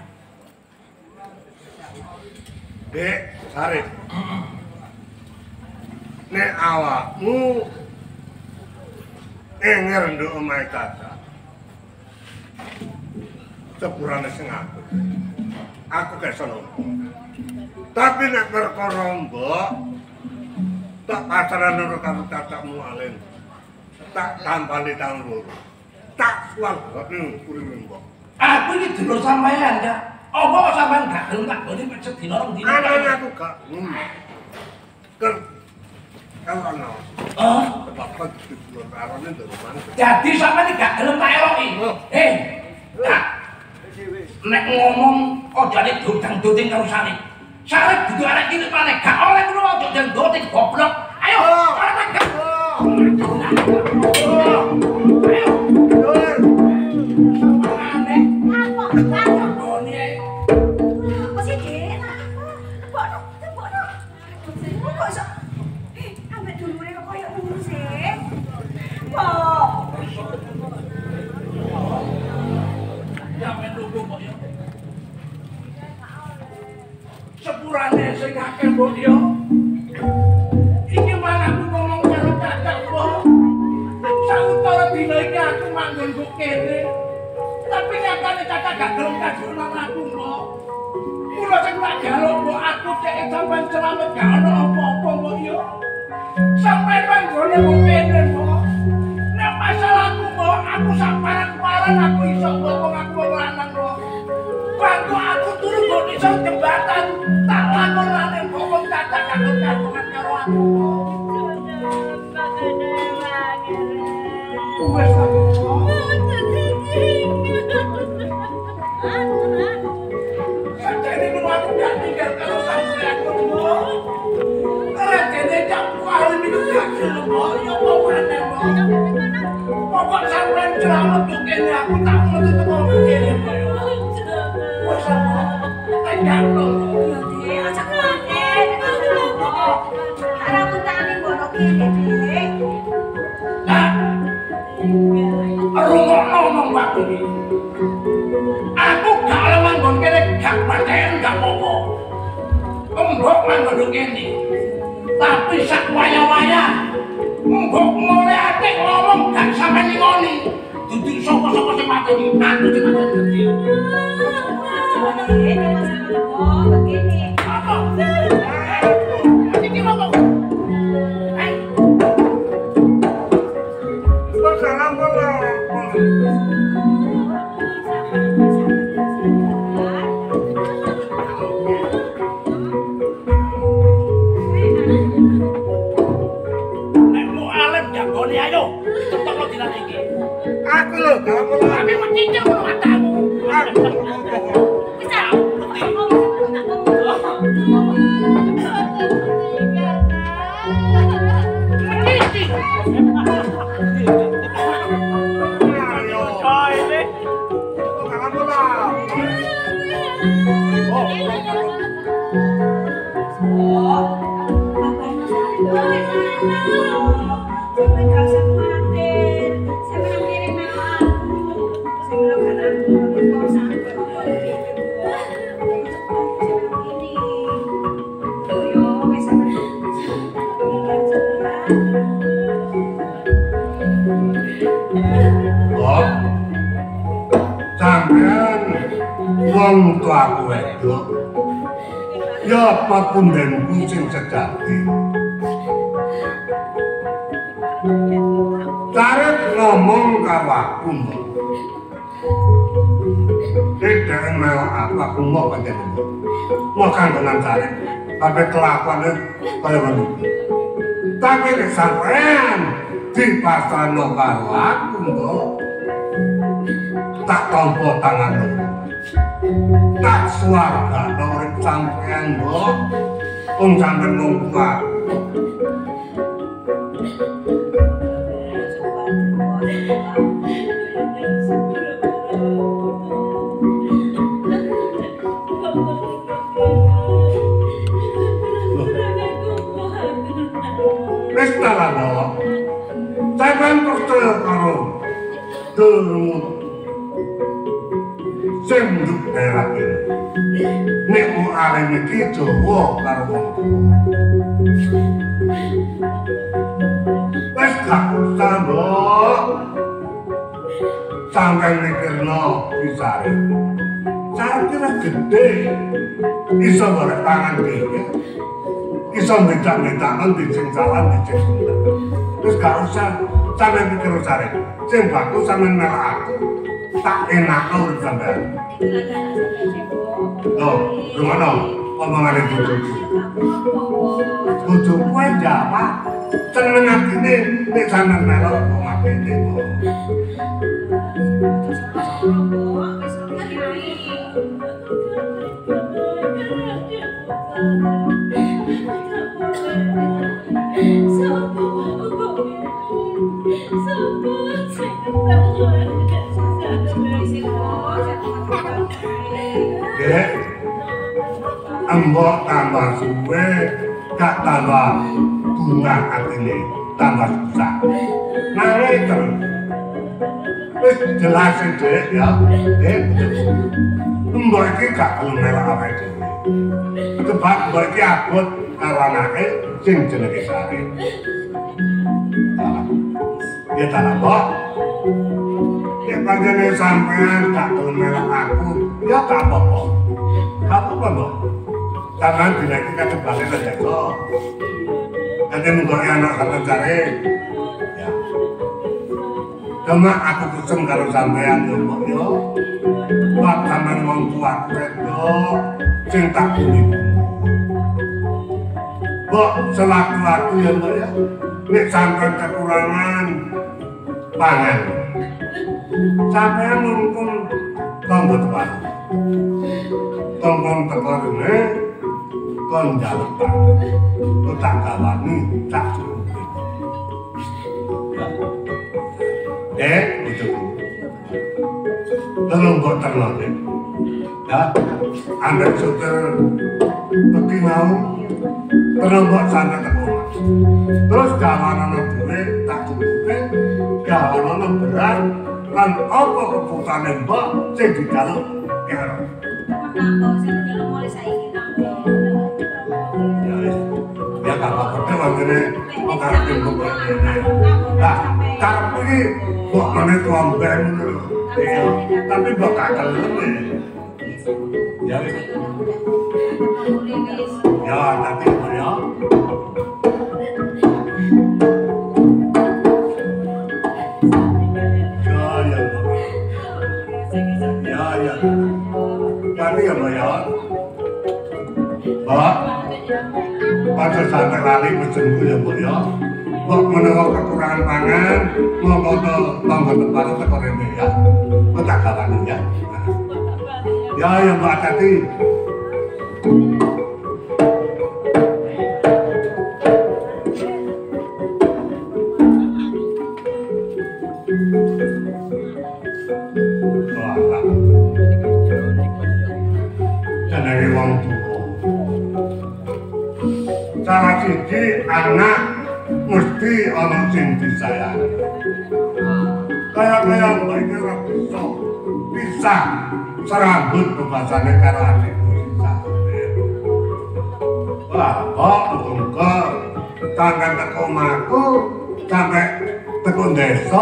Dek, Sarip. Nek awakmu enger nduk omahe tata. Sepurane sing aku. Aku gak sono. Tapi nek perkara mbok tak pacaran karo tatakmu alen. Tak tampani tahun loro. Tak aku anggone urip mbok. Aku iki dulur sampean, Kak. Apa kok sampean gak gelem tak gone mek sedina rong dina? Ana aku gak. Ker kalau ana. Oh, bapak dulur karone ndoro mana. jadi sampean gak gelem tak eloki. Eh, Kak. Nek ngomong ojane dodang-doding karo Sari. Sari dudu arek cilik maneh, gak oleh ngono ojo doding goblok. Ayo, ora tak. Ayo. Sepurane sing akeh mbok yo. Iki malah aku ngomong karo kakak mbok. Sautara dina iki aku manggon kok kene. Tapi nyatane kakak gak gelem kajur nang aku mbok. Mula sing tak jaluk mbok aku cek sampean selamat gak ono apa-apa mbok yo. Sampai manggone kok kene mbok. Nek masalahku mbok aku samparan-paran aku iso ngomong aku wong lanang mbok. Waktu aku turu kok iso jembatan, tak lakon-lakon ngomong cacak-cacak karo aku. Wes aku. Sajane kuwi aku gak tinggal karo sampeyan kok. Rajane cak kuwi niku gak gelem yo apa maneh kok. Pokok sampeyan selamat kok kene aku tak metu teko kene kok. Wes apa? Enggak lho. Ya aja kuatir. Arep utane ngono kene Dik. Nah. Rungokno omong aku iki. Aku gak oleh manggon kene gak paten gak apa-apa. Mbok manggon kene. Tapi sak waya-waya mbok mulai ate ngomong gak sampe ngoni. Dudu sapa-sapa sing mateni aku sing mateni. Ini masalah begini. Apa? Ini ngomong. Hai. Sekarang apa? Nek mau alim jagone ayo. Tetokno dilan iki. Aku lho, kamu tapi mencicil matamu. Aku. Bisa. Wong tua aku wedok ya apapun dan kucing sejati Tarik ngomong karo aku mbok tidak mau aku aku mau panjenengan mau kanggonan tarik tapi kelakuannya kaya begitu tapi nek sampean dipasrahno karo aku mbok tak tompo tanganmu tak swarga urip sampean mbok wong sampean nunggu aku wis talano sampean percaya karo dulurmu sing nduk daerah ini nek mau arep iki Jawa karo wong wis gak usah mbok sampeyan mikirno bisare cara kira gede iso golek tangan dhewe iso bedak-bedakan di sing salah di sing bener wis gak usah sampeyan pikir sare. Sing baku sampeyan melok aku. Tak enak urip sampeyan. Loh, ngono. Omongane bojoku. Bojoku ae jawab. Seneng atine nek sampeyan melok omah kene kok. Dek, embok tambah suwe, gak tambah bunga atine, tambah susah. Nangis terus. Wis jelas Dek ya, Dek. Embok iki gak gelem melok awake dhewe. Sebab embok iki abot karo anake sing jenenge Sari. Ya ta Mbok. Nek panjenengan sampean gak gelem melok aku, ya gak apa-apa. Gak apa-apa, Mbok. Sampeyan dina iki kacebane nang desa. Nanti munggoke anak sampean Sari. Ya. Cuma aku kesem karo sampean yo, Mbok yo. Mbok sampean wong tuaku wedok sing tak buli. Mbok selaku aku ya, Mbok ya. Nek sampean kekurangan pangan. Sampeyan mungkin tanggo tepat. Tongkong teko rene kon jalekan. Kok tak gawani tak cukupi. Dek, bojoku. Tolong mbok terno, Dek. Ya, ambek supir peki mau terus mbok santai teko omah. Terus gawanane duwe tak cukupi. Gawanane berat lan apa kebutuhane mbok sing dijaluk karo. Menambah sing dijaluk mulai saiki tambah. Ya wis. Ya gak apa-apa wangene wong karepe mbok ngene. Lah, karep iki mbok meneh tuamben ngono. Iya, tapi mbok gak gelem. Ya wis. Ya, tapi ya. Tapi ya Mbak ya, Mbak, pada sampai lali pesenku ya Mbak ya, Mbak menewa kekurangan pangan, mau foto tangga tempatnya tekor ini ya, Mbak tak gawani ya. Ya ya Mbak hati-hati. Jenenge wong tuwa. Cara siji anak mesti ana sing disayangi. Kaya-kaya mbak iki ora bisa pisah serambut bebasane karo adikku bisa. Wah, kok muga tangan teko omahku sampe teko desa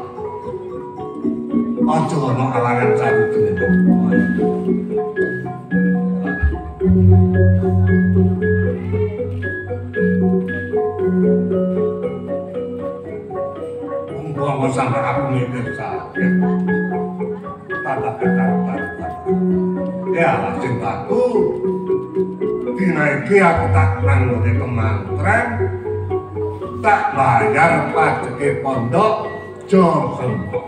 aja ana alangan sawijine. Umpama sampe aku mikir sakit, tak kata-kata. Ya, sing baku. Dina iki aku tak nanggone kemantren, tak bayar pajeke pondok jor sembok.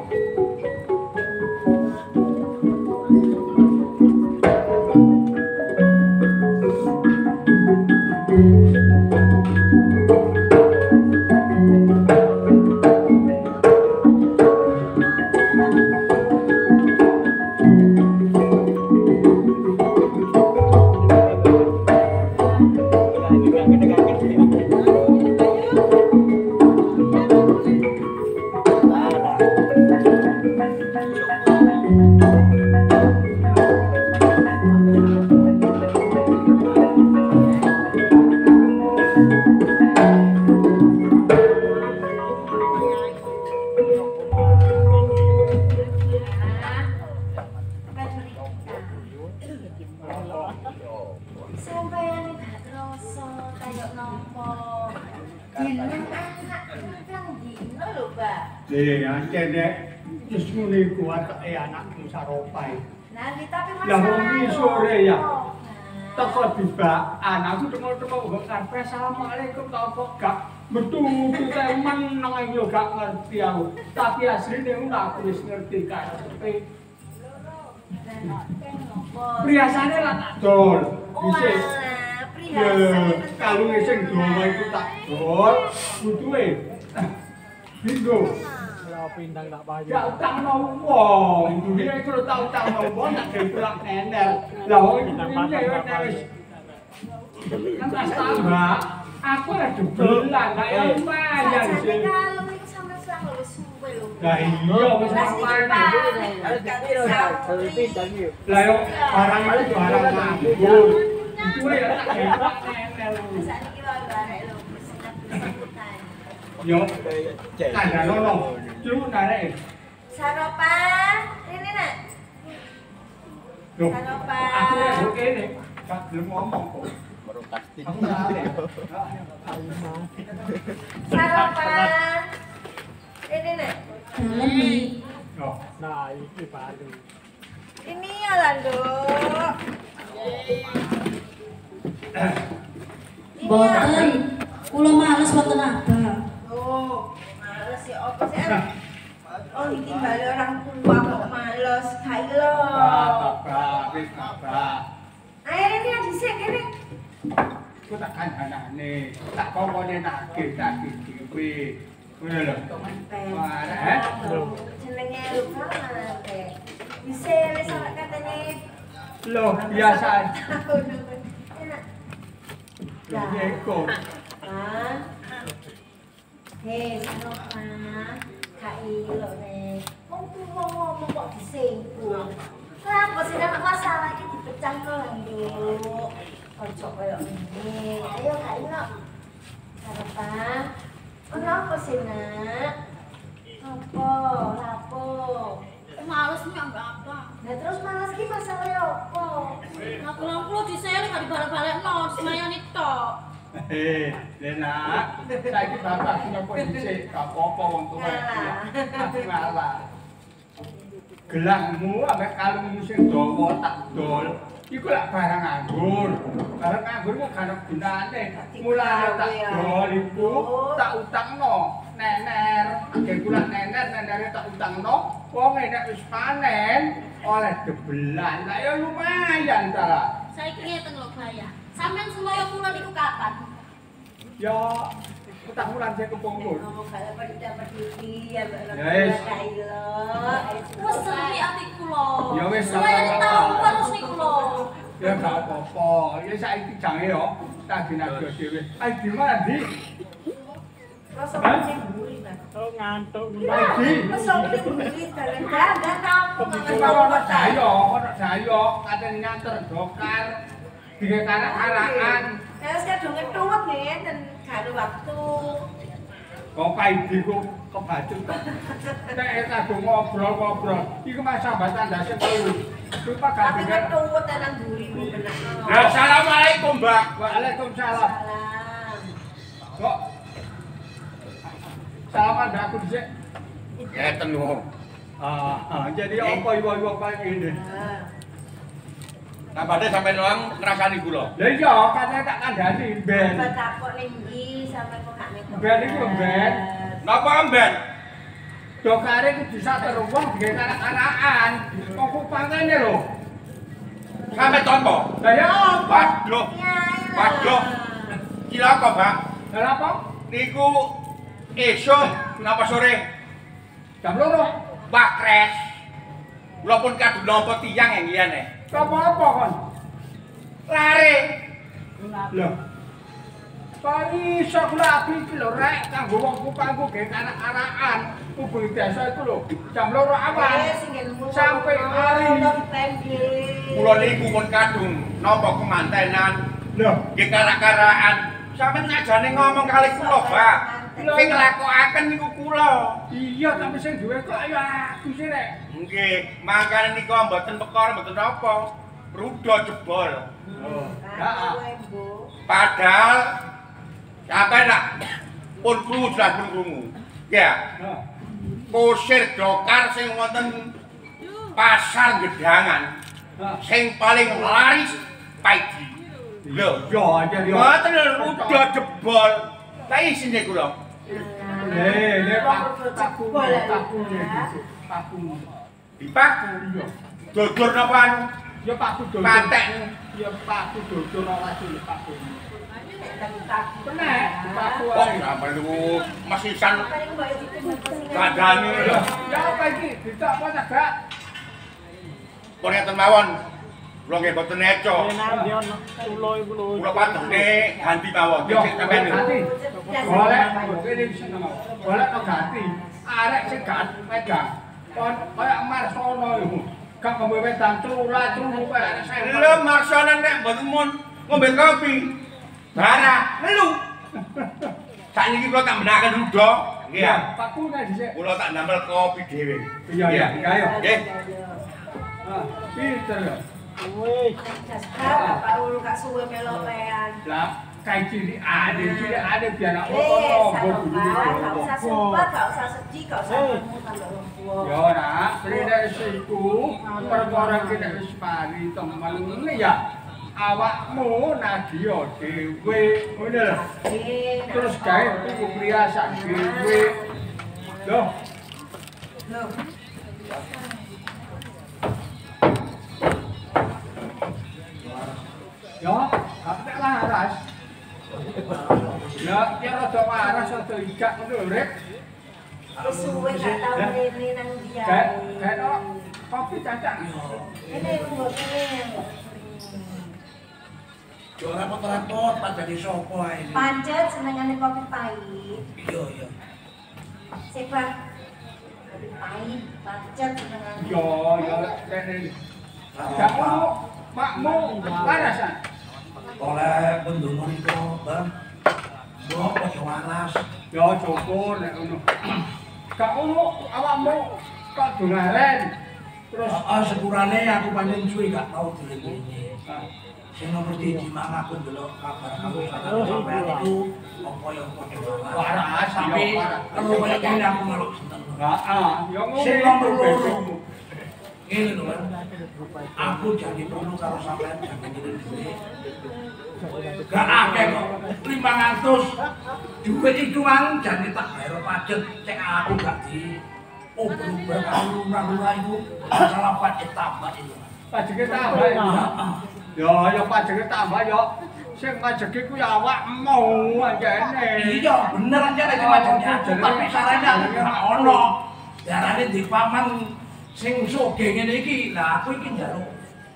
Sampeyan gak terasa kayak nopo. Jeneng anak kan dino lho, Mbak. Nih, ancene wis ngene iku ateke anakku Saropai. Nanti tapi Mas. Lah wong iki sore ya. Teko tiba anakku teko-teko kok karpe assalamualaikum ta apa gak metu temen nang yo gak ngerti aku. Tapi asline ngono aku wis ngerti karepe. Priasane lah tak dol. Dhisik. Ya, kalunge sing dawa iku tak dol, butuhe. Bingo. Ora pindang tak payu. Ya utangno wong, duwe iku tak utangno wong tak dipulak nender. Lah wong iki piye wis. Kan tas tambah. Aku ora jebelan, gak lumayan sih. Kalung iku sampe sak wis suwe lho. Lah iya wis lumayan. Lah yo barang iki barang nganggur. Duwe ya tak dipulak nender. Sakniki wae barek lho, sebutan. Yo, ada nolong, cuma narik. Saropan, ini nak. Loh, Saropan. aku yang buka ini, gak belum ngomong kok. Aku narik. Saropan, ini nak. Loh, Nah, iki baru. Ini ya Lando. Boten, kula males boten abang. Oh, males ya apa sih? Oh, ditimbali orang tua kok males, kailo. Bapak, wis bapak. Ayo ini yang disik ini. Aku tak kandhanane, tak kokone nagih nagih dhewe. Ngono lho. Wah, eh? Jenenge lupa nanti. Bisa les awak katanya. Loh, biasa. Enak. Ya iku. Ah. Hei, Saropan. Kak ilo nih. Wong tuwa ngomong kok disinggung. Kenapa sih anak masalah iki dipecah Lando? Ojo koyo ngene. Ayo Kak Ilo. Saropan. Kenapa sih, Nak? Apa? Lapo? Males nih ambek apa? Nah terus malas ki masalahnya apa? Aku lampu di sini gak dibalik-balik no, semuanya tok. Hei, Lena, saiki bapak sing kok dhisik, gak apa-apa wong tuwa. Tapi malah. Gelangmu ambek kalungmu sing dawa tak dol. Iku lak barang nganggur. Barang nganggur kok gak ana gunane. Mulane tak dol iku tak utangno nener. Agen kula nener, nenere tak utangno. Wong nek wis panen oleh debelan. Lah ya lumayan ta. Saiki ngeten lho Gaya. Sampeyan semoyo kula niku kapan? Ya utang bulan saya kepungkur. Ngomong gak dapat dapat duit ya Mbak Yes. Kak Ilo. Wes sepi ati kula. Ya wis, semuanya apa-apa. tahu terus niku lho. Ya gak apa-apa. Ya saiki jange yo. Tak dinajo dhewe. Ai di mana di? Rasa sing mburi Mas. Oh ngantuk. Ai di. Rasa sing mburi dalan-dalan tahu Kalau ono dayo, ono dayo katen nyanter dokar. Digawe karak-karakan. Saya wis kadung ngetut ngeten gak ada waktu. Kok kaidi ku kebacut kok. Nek kadung ngobrol-ngobrol, iku mas sambat tandase telu. Lupa gak Tapi dengar. ngetut tenan mburimu bener. Assalamualaikum, Mbak. Waalaikumsalam. Salam. Kok salaman dak aku dhisik. Ngeten wong. Ah, ah, jadi apa iwa-iwa kaya ngene? Ah. Nah, padahal sampai doang ngerasani kula. Lah iya, katanya tak kandhani ben. Apa takut ning ndi sampe kok gak ngetut. Ben iku ben. Napa amben? Dokare ku disater wong digawe karak-karakan. Kok kupangane lho. Sampai tompo. Lah ya apa? Waduh. Ya, ya. Waduh. Kira apa, Pak? Lah apa? Niku esuk napa sore? Jam loro. Wakres. Kula pun kadung nampa tiyang yang ngene. Apa-apa kon? Lare. Lho. Kok iso kula api iki lho rek kanggo wong kupangku gawe karak-karakan. Hubungi desa iku lho. Jam loro awan. Eh, sing ilmu Sampai hari. pendek. Kula niku pun kadung nampa kemantenan. Lho, Nggih karak-karakan. Sampeyan ngajane ngomong kali kula, Pak. Sing nglakokaken niku kula. iya tapi sing duwe kok ya aku sih rek. Nggih, mangkane niku mboten perkara mboten apa. Rudo jebol. Oh, Nah, heeh. Bu. Padahal sampai nak pun krungu sudah pun krungu. Ya, Nah, kusir dokar sing wonten pasar Gedangan sing paling laris pagi. Lho, yo aja yo. Mboten udah jebol. Lah isine kula. Eh, nek paku paku paku. Dipaku iya. Dodor napa anu? Ya paku dodor. Patek. Ya paku dodor ora sing paku. Bener, paku. Oh, sampai niku masisan. Kadane lho. Ya apa iki? Ditak apa gak? Pun ngeten mawon. Kula nggih boten neco. Enak yo kula iku lho. Kula padene ganti mawon. Yo, Sing sampeyan niku. ganti. Golek kene sing mau. Golek no ganti. Arek sing gak pegang. Kon kaya Marsono iku. Gak ngombe wedang curu-curu kaya arek saya. Lho Marsono nek mboten mun ngombe kopi. Darah ngelu. Sakniki kula tak benakaken rudo. Nggih ya. Paku nek dhisik. Kula tak ndamel kopi dhewe. Iya iya, ayo. Nggih. Ah, pinter ya. Wih, Bapak ulu gak suwe melopean. Lah, kayak cilik ada, cilik ada biar nak Eh, foto gak usah sumpah, gak usah sedih, gak usah ngomong tambah orang tua. Yo nak, beda siku perkara kita wis mari temen ngene ya. Awakmu nadio dhewe, ngono lho. Terus gawe tuku priasan dhewe. Loh. Loh. Yo, apa laras? Ya, ya rada waras rada igak ngono lho, Rek. Wis suwe gak tau rene nang dia. Kayak kayak no, kopi cacak. Ini mbok kene. Yo repot-repot pada di sopo ae. Pancet senengane kopi pahit. Iya, iya. Sepak kopi pahit, pancet senengane. Yo, yo kene. Gak ono makmu warasan. Oleh pendonor itu, Bang. Mbok kok waras. Yo syukur nek ngono. Gak ono awakmu kok dongaren. Terus Heeh, sepurane aku pancen suwe gak tau dilingkungi. Sing nomor siji mang aku ndelok kabar kamu sampeyan itu apa yang pakai waras. waras Tapi yo waras. kalau kaya ngene aku malu seneng. Heeh, yo ngono. Sing nomor loro. Ini lho, Bang. Aku jadi perlu karo sampeyan jangan ngirim duit. Gak akeh kok. lima ratus. Duit itu mang jane tak bayar pajak cek aku gak di oh berubah kalau lurah-lurah itu masalah pajak tambah itu. Pajake tambah. Yo yo pajake tambah yo. Sing pajake ku ya awakmu anjene. Iya, bener aja nek pajake aku tapi sarane gak ono. Darane di paman sing sugih ngene iki. Lah aku iki njaluk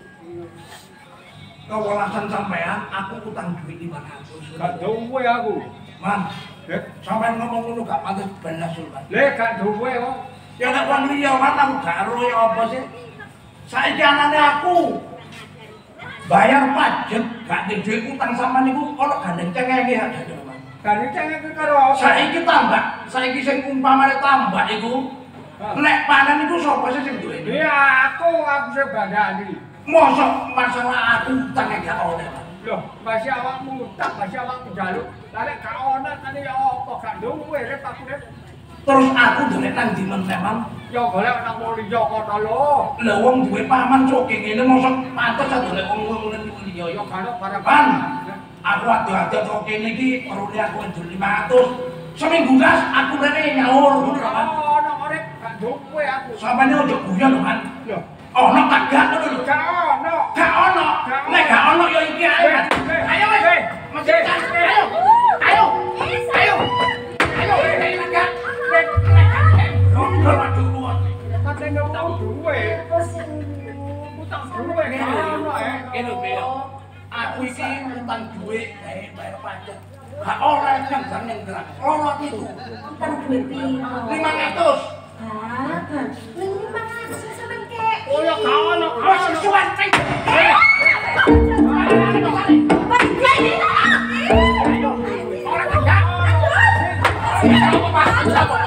kewelasan sampean, aku utang duit lima ratus. Gak duwe aku. Man, Eh, sampean ngomong ngono gak pantes belas Sultan. le gak duwe kok. Ya nek wong liya man aku gak ero ya apa sih? Saiki anane aku bayar pajak gak di duit utang sampean niku ono gandeng cengenge aja Man. Kan iki karo apa? Saiki tambah, saiki sing umpamane tambah iku nek panen iku sapa sih sing duwe? Iya aku aku sing bandani. Mosok masalah aku utang gak oleh. Man. Loh, masih awakmu utang, masih awakmu jaluk. Lah nek gak ono tadi ya apa gak duwe rek aku rek. Terus aku dolek nang di men Man. Yo golek nang liya kono lho. Lah wong duwe paman sok ngene mosok pantes dolek wong ngene iku liya Yo yo. karo para Pan, aku adu-adu kok kene iki perune aku endur lima ratus. Seminggu gas aku rene nyaur ngono lho, Man. ono rek gak duwe aku. Sampeyan ojo guyon lho, Man. Loh, Ono kagak ngono lho. gak ono. Gak ono. Nek gak ono ya iki ae. Man. Ayo wis. Mesti kan. Ayo. Ayo. Ayo. Ayo. Kagak. Nek ngono dulu. Katene utang duwe. Utang duwe gak ono eh. Ini lho, aku iki utang duit gawe bayar pajak. Gak oleh nang jam ning gerak. Ono itu. Utang duit piro? lima ratus. Ah, kan. lima ratus sampean kek. Oh ya gak ono. Wes suwan teng. Ayo. Ora kagak. Apa Pak?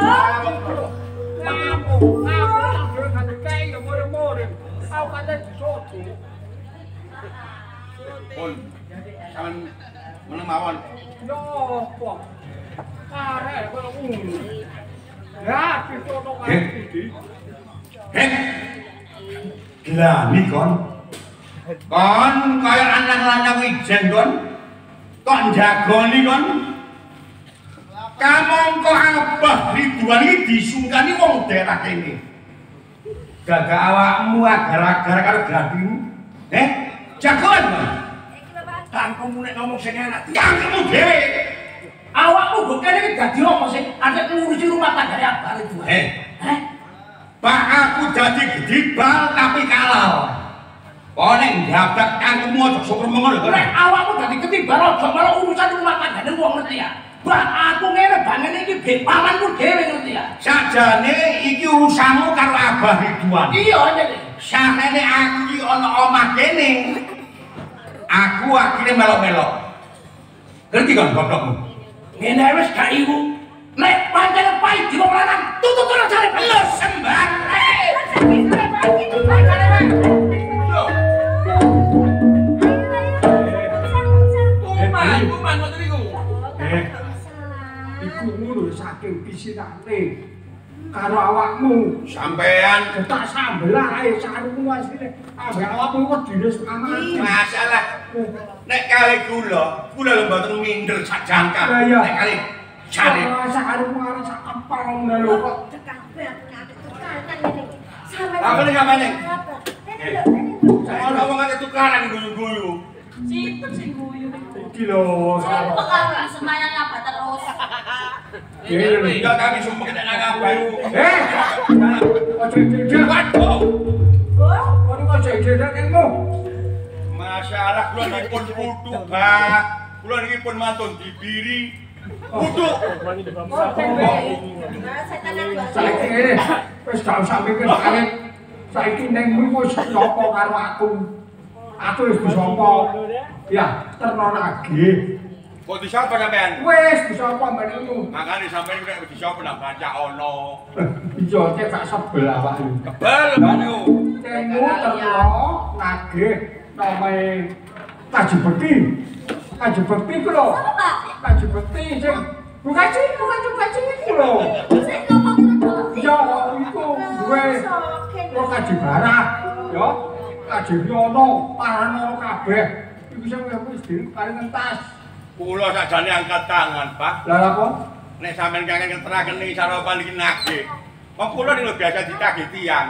Pun sampean meneng mawon. Yo, kok. Arek koyo ngono. Ya, ditono Eh. iki. Eh. Glani kon. Kon kaya anak lanang wijen kon. Kok njagoni kon? Kamangka Abah Ridwan iki disungkani wong daerah kene. Gagak awakmu agar-agar karo gladimu. Eh, jagoan kon. Tangkemmu nek ngomong sing enak. Tangkemmu dhewe. Awakmu kok kene iki dadi apa sih? Arep ngurusi rumah tanggane Abah itu. Eh, Heh? Pak aku dadi gedibal tapi kalal. Kok nek ndabrak tangkemmu aja sok mengono kok. Nek awakmu dadi ketimbang aja malah urusan rumah tanggane wong ngerti ya. Bah aku ngene bangene iki ge pamanku dhewe ngerti ya. Sajane iki urusanmu karo Abah Ridwan. Iya ngene. Sakjane aku iki ana omah kene. Aku akhirnya melok-melok. Ngerti kan goblokmu? Ngene wis gak iku. Nek pancen pai di wong lanang, tutut ora jare lho sembah. Kuman, kuman ngoten niku. Eh. Iku ngono saking pisinane karo awakmu. Sampean Tak sambelah ae sarungmu asline. Ambek awakmu wedine aman. masalah nek kali kula, kula lho mboten minder sak jangkar. Lah iya. Nek kali jane Sarungmu arep sak kepal ngono lho kok. Kabeh aku ngadep tukaran ngene. Sampe Apa nih sampeyan? Ini lho, ini lho. Ono omongane tukaran guyu-guyu. Situ sing guyu. Iki lho sarung. Pekang semayang apa terus. Ya kami sumpah nek nang kayu. Eh. Ojo didek. Waduh. Oh, Ono kok didek ilmu. Masalah kula niki pun putu, Pak. Kula niki pun mantun dibiri. Putu. nah setan aku. Saiki ngene. Wis gak usah mikir kali. Saiki ning kuwi wis sapa karo aku. Aku wis bisa apa? Ya, terno lagi. Kok disapa sampean? Wis bisa apa menemu. Makane sampean nek disapa nang baca ono. Iya, cek gak sebel awake. Kebel niku. Temu terno lagi namae Kaji Bekti. Kaji Bekti ku lho. Apa, Pak? Kaji Bekti sing bukan sih, bukan bukan sih iku lho. Sing ngomong terus. Ya, iku duwe lo kaji barat, ya. Kaji Yono, Paranono kabeh. Iku sing wis diri paling entas. Kula sakjane angkat tangan, Pak. Lah apa? Nek sampean kangen keteraken iki sarapan iki nagih. Wong kula niku biasa ditagih tiyang.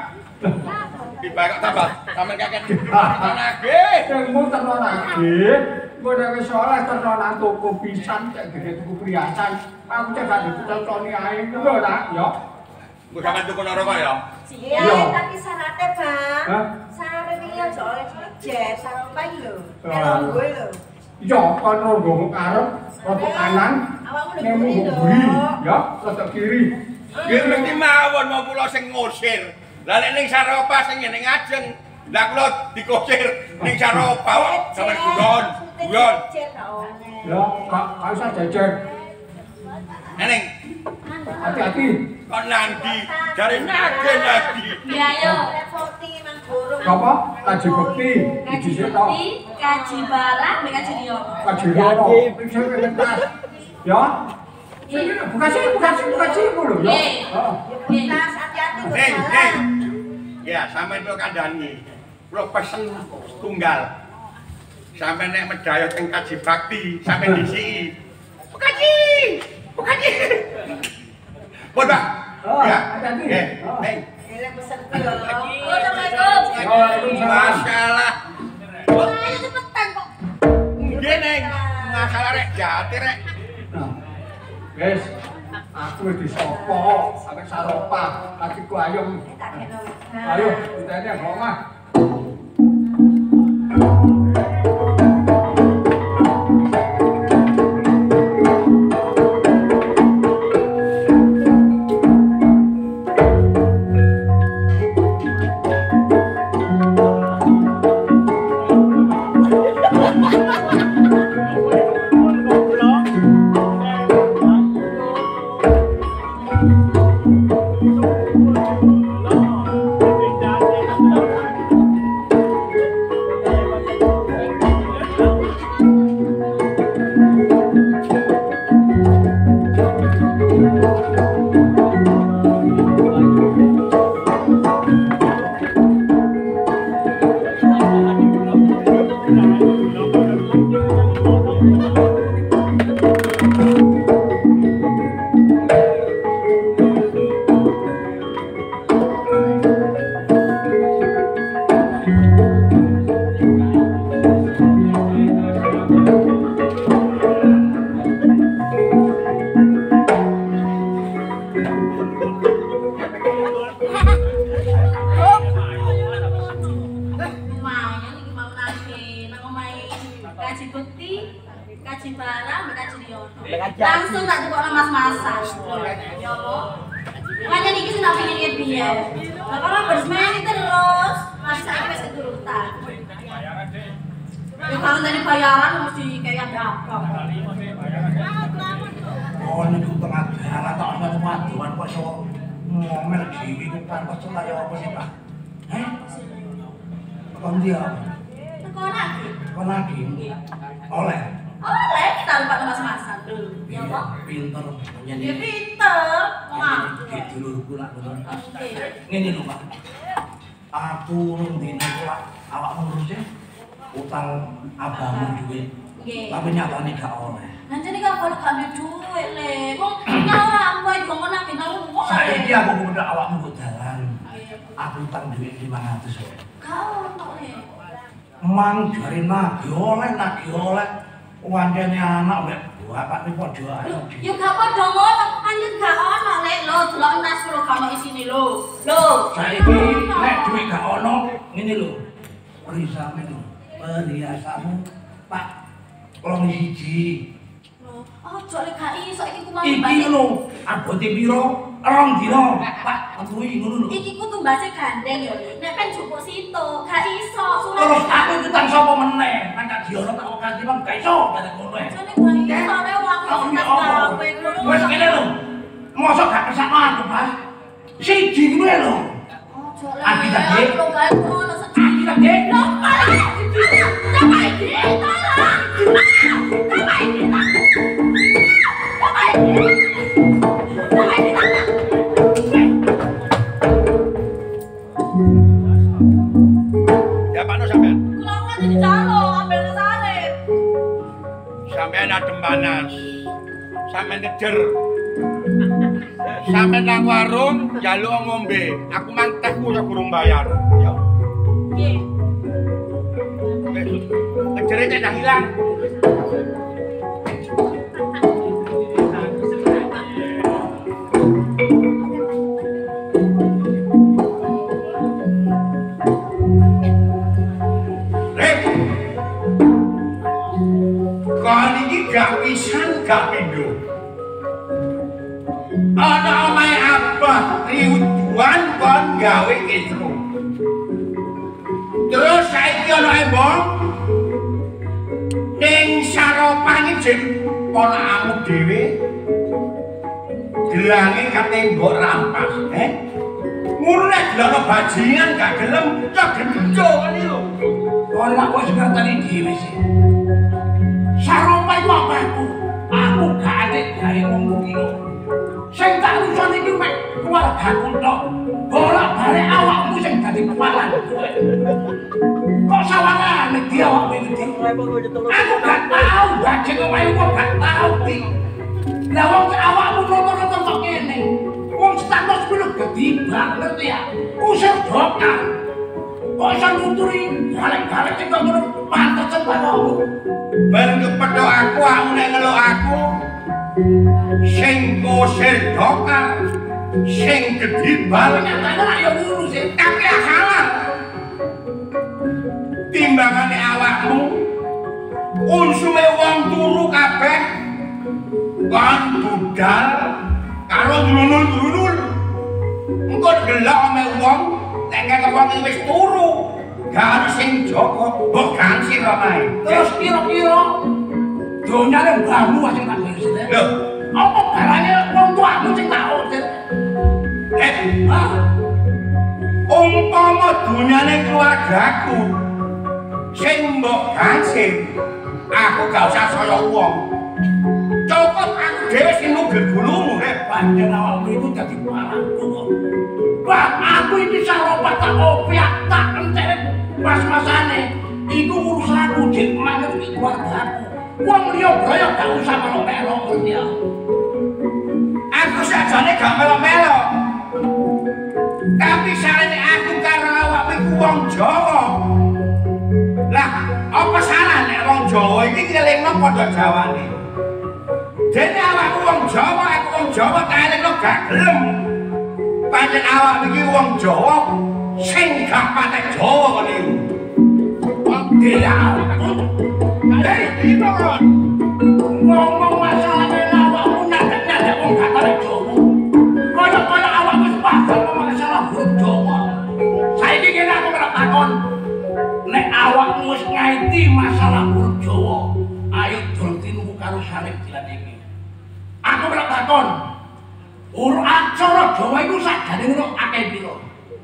Tiba kok tambah sampean kangen nagih. Sing mu terno lagi. Ngono wis ora terno nang toko pisan cek gede tuku priasan. Aku cek gak dicoconi ae lho ta, ya. Engko sampean tuku nang rokok ya. Iya, tapi syaratnya, Bang. Hah? Syaratnya iki aja oleh jet, sampai lho. Oh. Nek gue lho. Iya, kan nggo karep rada kanan. Awakmu lho Nemu buri lho. buri, ya, rada kiri. Nggih mesti mawon mau kula sing ngusir. Lah nek ning Saropa sing ngene ngajeng, lah kula dikusir ning Saropa kok sampean guyon, guyon. Jet tau. Ya, gak gak usah jajan. Neneng, Hati-hati. kon nanti jare nagih lagi. Ya ayo. Repoti mang guru. Apa? Kaji Bekti. Kaji Iki tok. Bekti, kaji barang, kaji Yono. Kaji Yono. Iki sing lintas. Ya. Ini bukan sih, bukan sih, bukan sih lho, ya. Nggih. Heeh. Tas hati-hati lho Hei, salah. hei. Ya, sampean kula kandhani. Kula pesen tunggal. Sampeyan nek medhayot ing Kaji Bakti, sampeyan disiki. Bukaji. Bukaji. Pun, Pak. Oh, Ya. hati-hati. Nggih. Oh. Neng. Ini pesen ke lho. Assalamualaikum. Waalaikumsalam. Masalah. Ayo cepetan kok. Nggih, Neng. Masalah rek jati rek. Nah, guys, aku wis disopo sampe Saropa, kakiku ayem. Tak kena. Ayo, kita ini ngomah. Kaji barang, kaji Riono. Langsung tak tukokno mas-masan. Ya apa? Makanya niki sing tak pengin biyen. Lah kalau bersmeni terus, masih saiki wis keturutan. Ya kalau tadi bayaran mesti kayak berapa? Oh, ini tengah jalan tak ada kemajuan kok so ngomel dhewe ku tanpa celah ya apa sih, Pak? Heh? Kon dia. Tekon lagi. Kon lagi. Oleh. Oleh kita lupa mas-masan dulu. Ya apa? Pinter nyanyi. Ya pinter. Wah. Gitu lho nak bener. Oke. Ngene lho, Pak. Aku rung dino kok awakmu ngurusin utang abangmu duit. Nggih. Tapi nyatane gak oleh. Nanti nih kan kalau kami duit le, wong nyawa aku itu ngomong lagi nang kok. Saiki aku kudu awakmu kok dalan. Aku utang duit lima ratus. Kau tok le. Mang jare nagi oleh nagi oleh. Wancane anak mek bapak iki padha ae. Ya gak padha ngono, anjen gak ono le lho, delok tas lho gak ono isine lho. Lho. Saiki nek duit gak ono, ngene lho. Risame lho. Perhiasanmu Pak Long siji. Ojo lek gak iso iki ku mau Iki lho, abote piro? Rong dina. Pak, atuhi ngono lho. Iki ku tumbase gandeng ya, Le. Nek pen jupuk situ, gak iso. Terus aku iki tang sapa meneh? Nang Kak Diono tak okasi mah gak iso bareng ngono ae. Jane gak iso le wong aku tak gawe ngono. Wes kene lho. Mosok gak kesakno aku, Pak. Siji kuwi lho. Ojo le. Aki tak dik. Aku gawe ngono sejak. Aki tak dik. Lho, malah. Coba iki, tolong. Coba iki. Coba iki. Coba iki. Ya Pak No sampean. Kula kan di calo, ambil salib. Sampean adem panas. Sampean ngejer. Sampean nang warung njaluk ngombe. Aku mang tehku ya kurang bayar. Ya. Nggih. Wis ngejere cek nang ilang. Gak pisan gak pindho. Ana omahe abah riujuan kon gawe kecru. Terus saiki ana embong ning saropane jek ponakmu dhewe gelange kate mbok rampas, eh? Ngono nek delokno bajingan gak gelem, ya gendho ngene lho. Ora kok ngerteni dhewe sih. Saropa iku abahku. Aku gak ate gawe ngomong iki lho. Sing tak rusak iki mek keluargaku tok. Bolak-balik awakmu sing dadi kepala. Kok sawangane dia awakmu iki? Aku gak tau budget omahe kok gak tau iki. Lah wong awakmu nonton-nonton kok ngene. Wong status kuwi lho gedhi banget ya. Usir dokter. Kok iso nuturi galek-galek sing kok ngono pantes karo bareng kepethuk aku aku nek ngeluk aku sing kosir dokter sing gedhi banget nyatane ra yo ngono sih. tapi halal timbangane awakmu unsume wong turu kabeh kan budal karo drunul-drunul engko gelak ame wong nek kene wong iki wis turu gak ada sing joko mbok gansi omahe Terus kira-kira donyane mbahmu sing tak ngisi. lho Apa barane wong tuamu sing tak usir? eh Hah? umpama dunyane keluargaku sing mbok gansi aku gak usah saya wong cukup aku dhewe sing nugel gulumu he Panjen awakmu itu dadi parangku kok. Bah, aku iki saropat tak opiak tak entek pas-pasane. Iku urusanku dik manut iki keluargaku. Wong liya braya gak usah melo-melo ngerti ya. aku sajane gak melo-melo tapi sarene aku karo awakmu iku wong Jawa lah apa salah nek wong Jawa iki ngelingno padha Jawane dene awakmu wong Jawa aku wong Jawa tak elingno gak gelem pancen awakmu iki wong Jawa sing gak patek Jawa kene iku Wong dia. Hei, iki kok nek awakmu wis ngaiti masalah huruf Jawa, ayo dol tinuku karo Sarip dilan iki. Aku ora takon. Huruf aksara Jawa iku sakjane ngono akeh pira?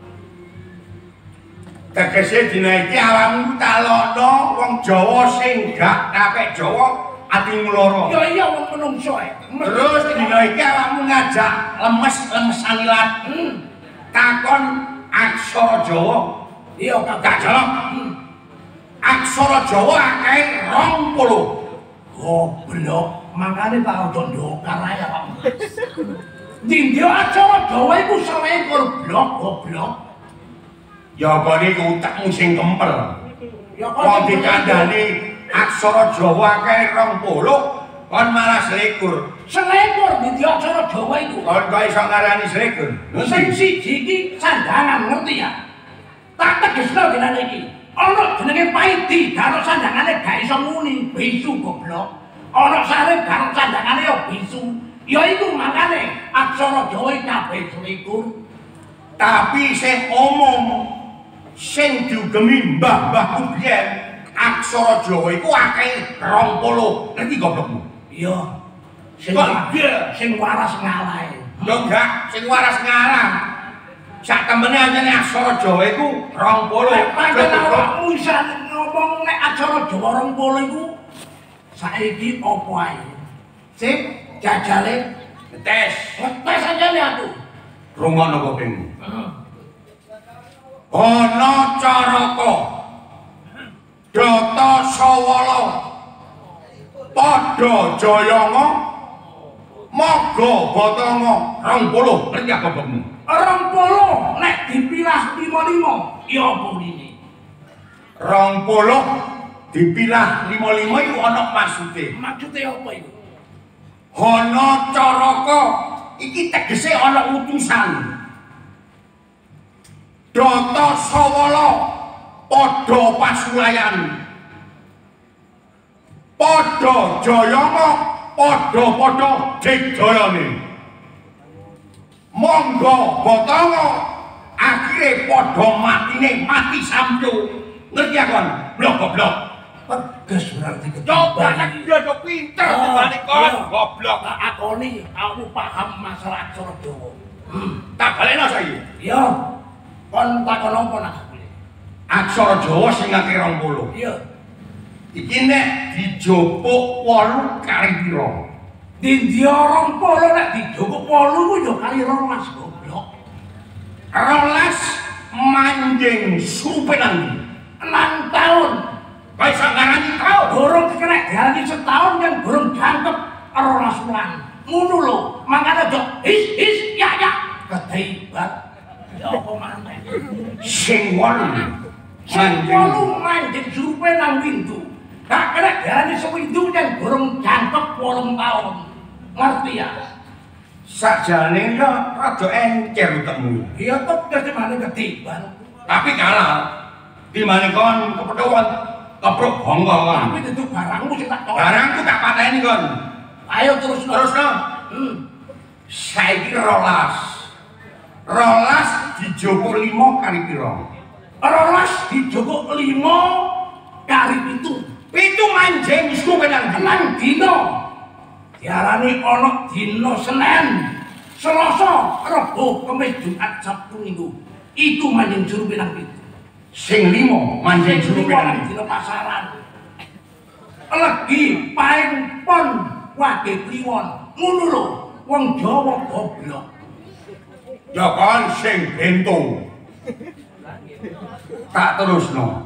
Tegese dina iki awakmu talono wong Jawa sing gak kapek Jawa atimu lara. Ya iya wong menungso ae. Terus dina iki awakmu ngajak lemes-lemesan ilat. Hmm. Takon aksara Jawa. Iya gak jawab. Hmm. Aksara Jawa akeh rong puluh. Goblok, makane tak ojo ndokar ae awakmu. Dindi aksara Jawa iku sewekor blok goblok. Ya kok niku utakmu sing kempel. Ya kok wong dikandani aksara Jawa akeh rong puluh kon malah selikur. Selikur dindi aksara Jawa iku. Kon kok iso ngarani selikur? Sing siji iki sandangan ngerti ya? Tak tegesno dina iki. Ana jenenge Paidi, karo sandangane gak iso muni, bisu goblok. Ana Sarip karo sandangane ya bisu. Ya iku makane aksara Jawa kabeh selikur. Tapi sing omong sing diugemi mbah-mbahku biyen aksara Jawa iku akeh rong puluh. Ngerti goblokmu? Iya. Sing sing waras ngalah. Yo enggak, sing waras ngalah. Sak temene anjene aksara Jawa iku rong puluh. Pancen awakmu iso ngomong nek aksara Jawa rong puluh iku saiki opo ae? Sip, jajale ngetes. Ngetes anjene aku. Rungokno kupingmu. Ana Caraka, Data Sawala, Padha Jayanga, Maga Batanga rong puluh. Ngerti apa goblokmu? rong puluh nek dipilah lima lima ya apa ini? rong puluh dipilah lima lima iku ana maksude. Maksude apa iku? Ana Caraka iki tegese ana utusan. Data Sawala padha pasulayan. Padha Jayanga padha-padha digdayane. Mangga Batanga akhire padha matine mati sampu. Ngerti kon? Blok goblok. Tegas berarti coba nek yo pinter dibanding kon goblok. Tak akoni aku paham masalah aksara Jawa. Tak balekno saiki. Iya. Kon takon apa nak? Aksara Jawa sing akeh rong puluh. Iya. Iki nek dijupuk wolu kali pira? Dindi rong puluh nek dijupuk wolu ku yo kali rolas goblok. rolas manjing supenan enam tahun. Kok iso ngarani taun? Durung kena diarani setahun yang durung jangkep rolas wulan. Ngono lho, mangkane aja his his ya ya ketibat. Ya apa maneh? Sing wolu. Sing wolu manjing supe nang windu. Gak kena diarani sewindu yang durung jangkep wolung tahun. Ngerti ya? Sakjane yo rada encer utekmu. Iya tegas di mana ketiban. Tapi kalah. Di mana kon kepethuk kepruk bangga kon. Tapi itu barangmu sing tak tolak. Barangku tak pateni kon. Ayo terus terusno. Hmm. Saiki rolas. Rolas dijupuk lima kali pira? Rolas dijupuk lima kali pitu. Pitu manjing supenan enam dina. Diarani ana dina Senin, Selasa, Rebo, Kamis, Jumat, Sabtu, Minggu. Iku manjing surupe nang pitu. Sing lima manjing surupe nang dina pasaran. Legi paing pon wage kliwon. Ngono lho, wong Jawa goblok. Ya kan sing bento. Tak terusno.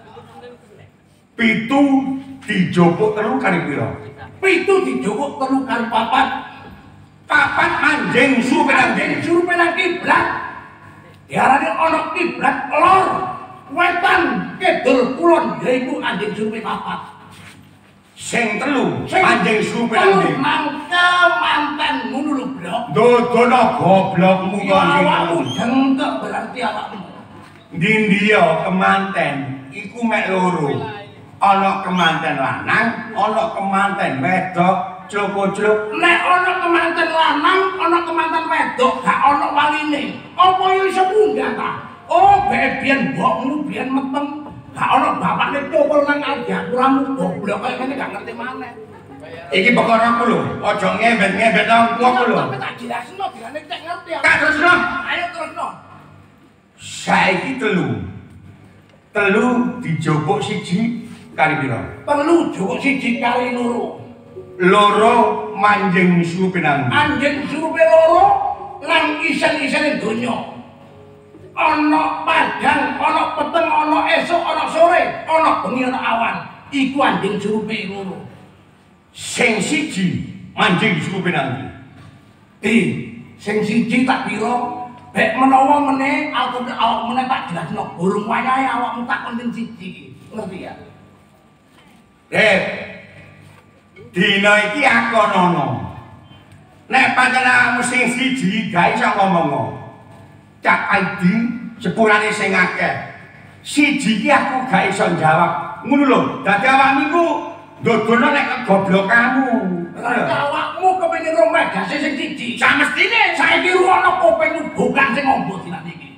Pitu dijupuk telu kali pira? Pitu dijupuk telu kali papat. Papat manjing surupe nang anjing surupe nang kiblat. Diarani ana kiblat lor, wetan, kidul, kulon, yaiku anjing surupe papat. Sing telu anjing surupe nang ndi? Mangke manten ngono lho, Blok. Dodono goblokmu kon sing awakmu jengkek berarti awakmu. Ndi ya kemanten iku mek loro. Ana kemanten lanang, ana kemanten wedok, cluk-cluk. Nek ana kemanten lanang, ana kemanten wedok, gak ana waline. Apa yo iso munggah ta? Oh, biyen mbokmu biyen meteng. Gak ono bapakne cokol nang aldiaturamu goblok kaya ngene gak ngerti maneh. Iki perkara aku lho, aja ngebet-ngebet aku aku lho. Tapi tak jelasno dirane cek ngerti. Tak terusno. Ayo terusno. Saiki telu. Telu dijobok siji kali pira? Telu jobok siji kali loro. Loro manjing surupe nang. Anjing surupe loro nang isen-isene donya. Ana padang, ana peteng, ana esuk, ana sore, ana bengi, ana awan. Iku anjing surupe loro. Sing siji manjing surupe nang. Di, sing siji tak pira? Bek menawa meneh aku awak meneh tak jelasno burung wayahe awakmu takon sing siji iki. Ngerti ya? Dek. Dina iki akonono. Nek pancen awakmu sing siji gak iso ngomong. Cak Aidi sepurane sing akeh. Siji iki aku gak iso jawab. Ngono lho, dadi awakmu iku ndodono nek goblokamu. Nek awakmu kepengin ro megase sing siji, samestine saiki ruwono kupingmu bukan sing ngombo dinan iki.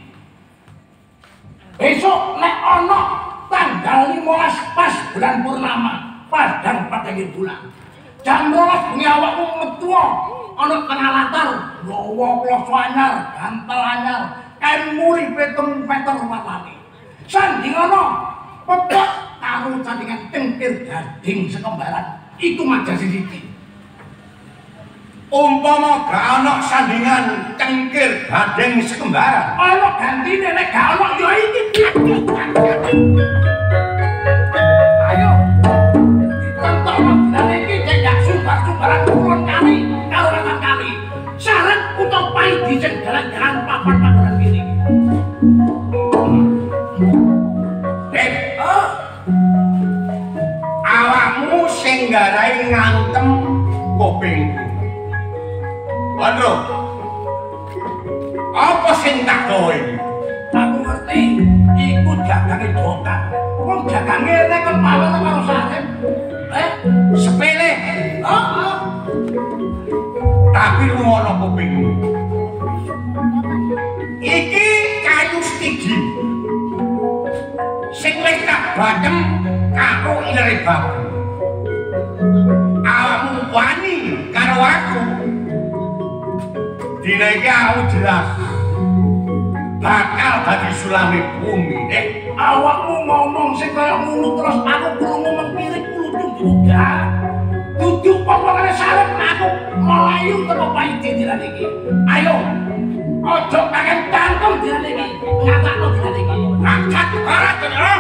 Besok nek ana tanggal limolas pas bulan purnama, padang padangin bulan. Jam rolas bengi awakmu metu ana tengah latar, gawa kloso anyar, gantel anyar, kain muri peteng meter watane. Sandingono pepek karo sandingan tengkir gading sekembaran. Iku majas siji. Umpama gak ana sandingan cengkir gading sekembaran, ana gantine nek gak ana ya iki. Ayo. Ditentokno dinane iki cek gak sumbar-sumbaran kulon kali karo wetan kali. Syarat utawa paidi sing jalan-jalan papan panggonan kene iki. Dek, oh. Awakmu sing nggarai ngantem kupingku. Andro, apa sing tak kowe iki? Aku ngerti, iku dagange dokar. Wong dagange nek kon pawon karo sarep. Eh, Sepele. heeh. Tapi ngono kupingmu. Iki kayu stigi. Sing wis tak batem karo ilere babu. Awakmu wani karo aku. Dina iki aku jelas bakal dadi sulame bumi, Dek. Awakmu ngomong sing kaya ngono terus aku krungu mengkirik kuludung juga. Dudu pomongane sarep aku melayu teko paidi dinan iki. Ayo. Ojo pengen tangkem dinan iki. Ngatakno dinan iki. Angkat barat ya.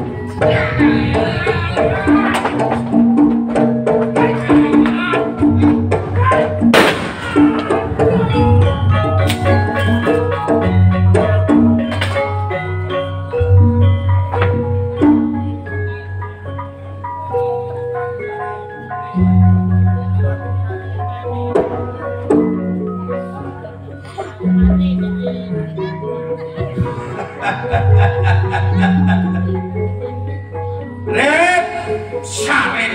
Rep sare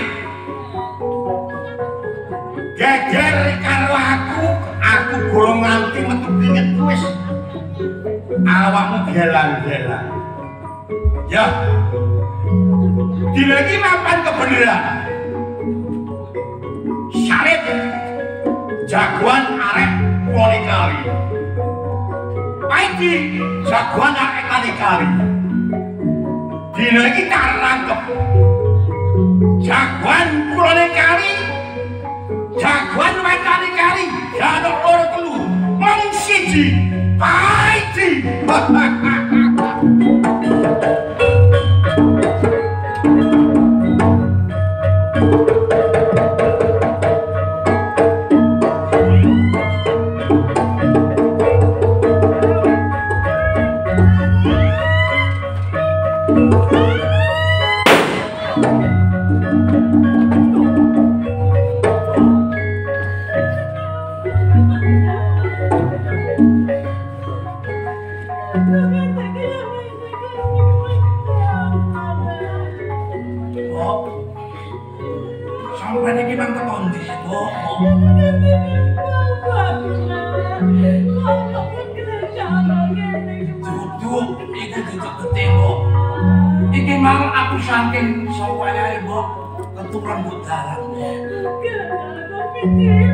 geger karo aku, aku gurung nganti metu kringet wis awakmu gelang-gelang. Ya, dina iki mapan kebeneran. Sarep jagoan arek poli kali. Paidi jagoan arek kali kali. Dina iki tak rangkep. Jagoan kulone kali, jagoan wetane kali, gak ada loro telu, mung siji, Paidi. Memang aku saking sawayahe, Mbok, keturunan mbok dalan. Aku pikir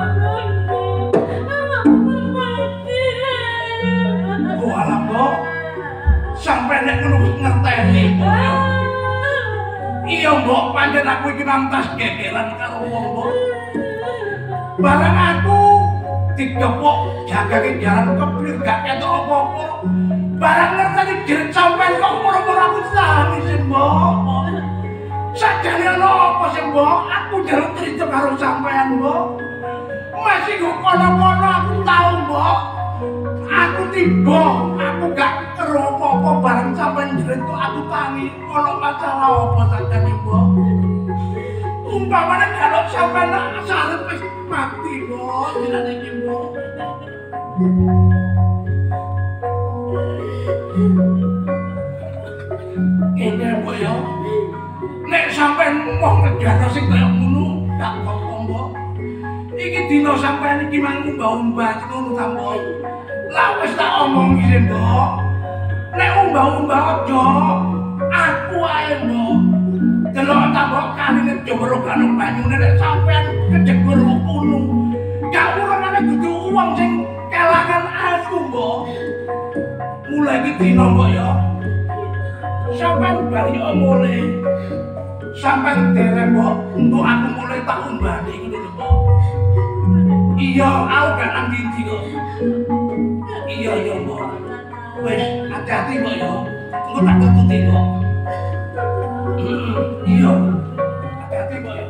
Oh alah, Mbok. Sampai nek ngono ngerteni, Mbok. Iya, Mbok, pancen aku iki nantas gegeran karo wong, Mbok. Barang aku dikepok jagake jalan keblir gak ketok apa-apa. Barang ngerteni jerit sampean kok moro-moro aku nangis, Mbok. Sajane ana apa sih, Mbok? Aku njaluk cerita karo sampean, Mbok. Masih kok kono-kono aku tau, Mbok. Aku tiba, aku gak kero apa-apa barang sampean jerit kok aku tangi. Ono masalah apa sajane, Mbok? Umpamane kalau sampean sarep wis mati, Mbok. Jenenge iki, Mbok. Ini, Mbok ya. Nek sampean mau ngejana sing kaya ngono, gak apa-apa, Mbok. Iki dina sampean iki mang umbah-umbah ngono ta, Mbok. Lah wis tak omong iki, Mbok. Nek umbah-umbah aja, aku ae, Mbok. Delok ta, Mbok, kaline jemero kanung banyune nek sampean kejegur kono. Gak urungane dudu uang sing kelangan aku, Mbok. Mulai iki dina, Mbok ya. Sampean bali omole. Sampean dereng, Mbok, untuk aku mulai tak umbane ngono lho, Mbok. Iya, aku gak nang ndi kok. Iya, iya, Mbok. Wis, hati-hati, Mbok ya. Engko tak tututi, Mbok. Iya. Hati-hati, Mbok ya.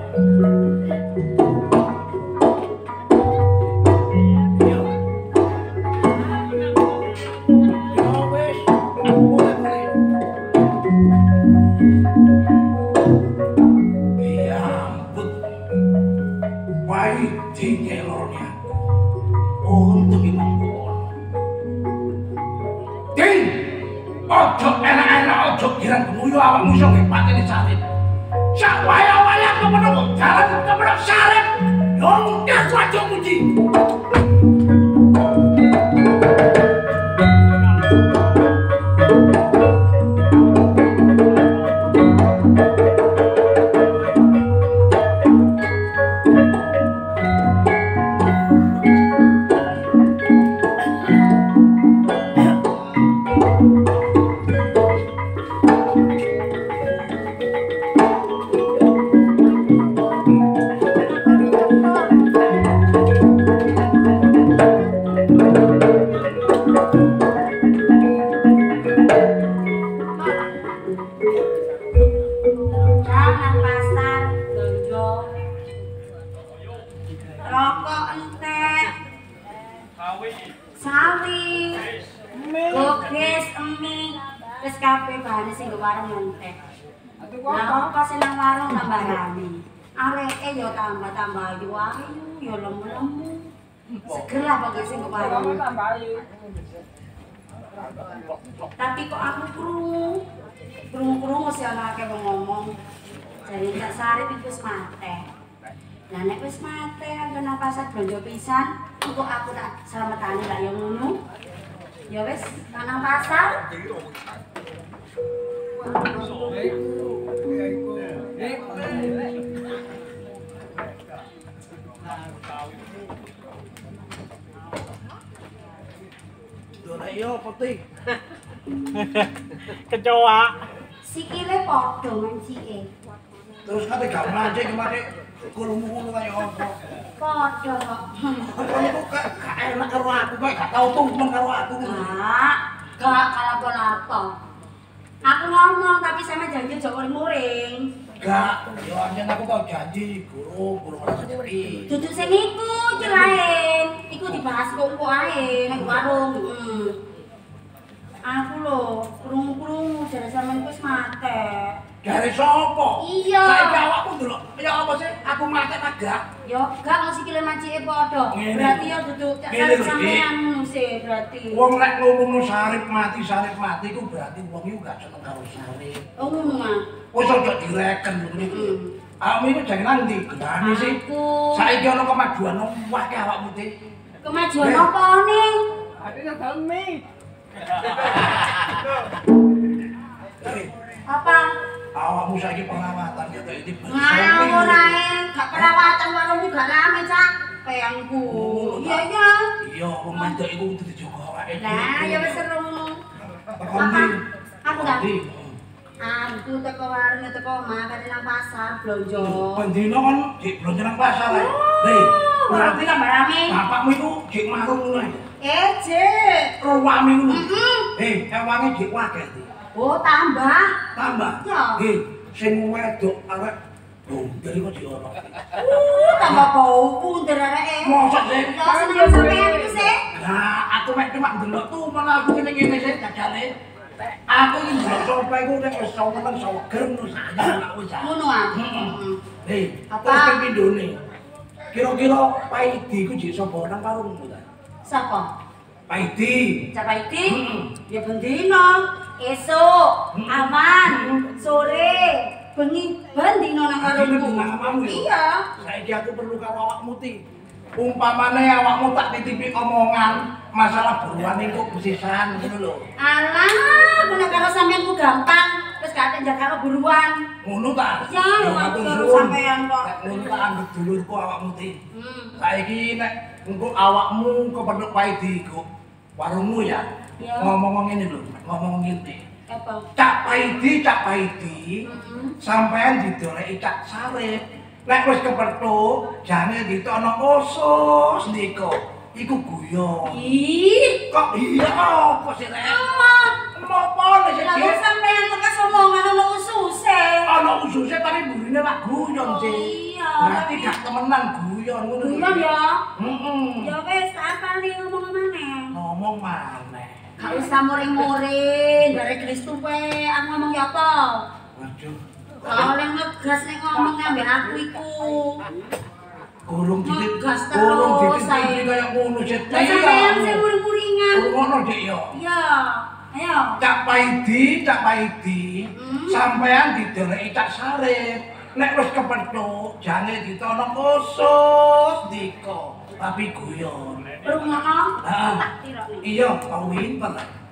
Iya. Ya wis, aku mulai. Ya ampun. Wai dinyelornya aku. Untuk imam kono. Ding! Ojo enak-enak, ojo kirang gemuyu awakmu iso ngepateni Sarip. Sak waya-waya kemenung jalan kemenung Sarip. Yo mudah aja muji. Jangan pasar, donjo. Rokok entek. Sawi. Gogis, emi. Wis kabeh bahane sing nggo warung entek. Lah apa sing nang warung tambah rame. Areke yo tambah-tambah ayu ayu, yo lemu-lemu. Seger lah pokoke sing nggo warung. Tapi kok aku krungu. Krungu-krungu sih ana akeh wong ngomong. Jare Cak Sarip iku wis mate. Lah nek wis mate anggo nang pasar blonjo pisan, engko aku tak slametane lah yo ngono. Ya wis, nang pasar. Dora yo putih. Kecoa. Sikile padha mancike. Terus kate gak mancing kemane kulmu ngono kaya apa. Padha kok. Aku gak enak karo aku, kok gak tau tumen karo aku. Enggak, gak kalapo-lapo. Aku ngomong tapi sama janji aja muring-muring. Gak, yo anjen aku kok janji guru, guru ora sendiri. Duduk sing iku iki lain. Iku dibahas kok kok ae nang warung. Hmm. Aku lho, krungu-krungu jare sampean wis mate. Dari sapa? Iya. Saiki awakku ndelok, ya apa sih? Aku mate ta gak? Yo gak mesti sikile mancike padha. Ngene. Berarti yo duduk Cak Ngene Sarip lho, sampean ngono sih berarti. Wong nek ngomongno Sarip mati, Sarip mati iku berarti wong iku gak seneng karo Sarip. Oh ngono mah. Wis aja direken ngono iki. Awakmu iku jangan nang ndi gendane sih. Aku. Saiki ana kemajuan akeh awakmu iki. Kemajuan apa nih? Ada yang dalem nih. Apa? Awakmu saiki perawatan ya iki. Ngawur ora gak perawatan warungmu gak rame, Cak. Peyangku. Iya iya. Iya, wong mandek iku kudu dijogo awake. Lah, ya wis seru. Apa? Aku tak. Aku teko warung teko omah kate nang pasar blonjo. Pendino kan dik blonjo nang pasar ae. Hei, berarti tambah rame. Bapakmu iku dik marung ngono. Eh, Dik. Ruwame ngono. Heeh. Hei, ewange dik wakeh. Oh, tambah. Tambah. Ya. Hei, sing wedok arek bunder kok diono. Uh, tambah bau bunder areke. Mosok sih. Ya seneng sampean iki sih. Lah, aku mek cuma ndelok tuh malah aku ngene-ngene sih jajane. Aku iki ndelok sopo iku nek wis seneng seger ngono saya lak wis. Ngono ah. Heeh. Hei, Apa? terus ping pindhone. Kira-kira Paidi ku jek sapa nang warungmu ta? Sapa? Paidi. Siapa iki? Heeh. Ya bendino. Esuk, aman, sore, bengi bendino nang warungku. Iya. Saiki aku perlu karo awakmu ti. Umpamane awakmu tak titipi omongan masalah buruan iku besisan ngono lho. Alah, kena karo sampeanku gampang. Wis gak tak karo buruan. Ngono ta? Ya, aku karo sampean kok. Ngono tak anggap dulurku awakmu ti. Hmm. Saiki nek engko awakmu kepethuk Paidi iku warungmu ya. Ya. Ngomong ngene lho, ngomong ngene. Apa? Cak Paidi, Cak Paidi. Heeh. Sampean didoleki Cak Sarip. Nek wis kepethuk, jane ditokno usus niku. Iku guyon. Ih, Kok iya apa sih rek? emang. Apa nek Lalu sik sampean lekas omongan ono ususe. ana ususe tapi burine lak guyon sih. Iya, Berarti tapi- gak temenan guyon ngono. Guyon ya. Heeh. Ya wis, apa nih ngomong maneh? Ngomong maneh. Gak usah muring-muring, dari Kristu wae, aku ngomong ya apa? Waduh. Gak oleh ngegas nek ngomong ambek aku iku. Gurung titik. Ngegas Gurung terus, titik saya. kaya ngono sih. Lah sampean sing muring-muringan. Ngono Dik yo. Iya. Ayo. Cak Paidi, Cak Paidi, Hmm. sampean didoleki Cak Sarip. Nek wis kepethuk, jane ditono khusus diko, tapi guyon. Rungokno. Heeh. Tak tirokne. Iya, kau pinter.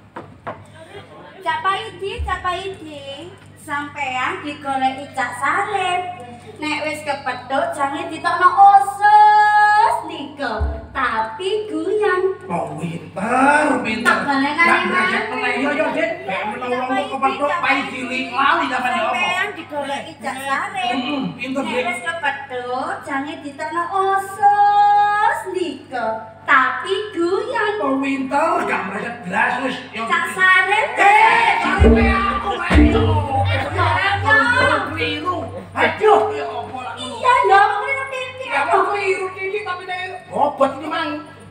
Cak Paidi, Cak Paidi, sampean digoleki Cak Sarip. Nek wis kepethuk jange ditokno usus niku, tapi guyon. Kau pinter, pinter. Tak balekane Nggak maneh. meneh yo yo, Dik. Nek menawa wong kepethuk Paidi lali sampean yo apa? Sampean digoleki Cak Sarip. Heeh, pinter, Nek Dik. wis kepethuk jange ditokno usus niku, tapi guyon. Kau pinter, gak meleset belas wis. Yo. Cak Sarip. Eh, saripe aku ayo. Keliru. Aduh, ya apa lah. Iya, ya ngene titik. Ya mau keliru titik tapi nek obat iki mang.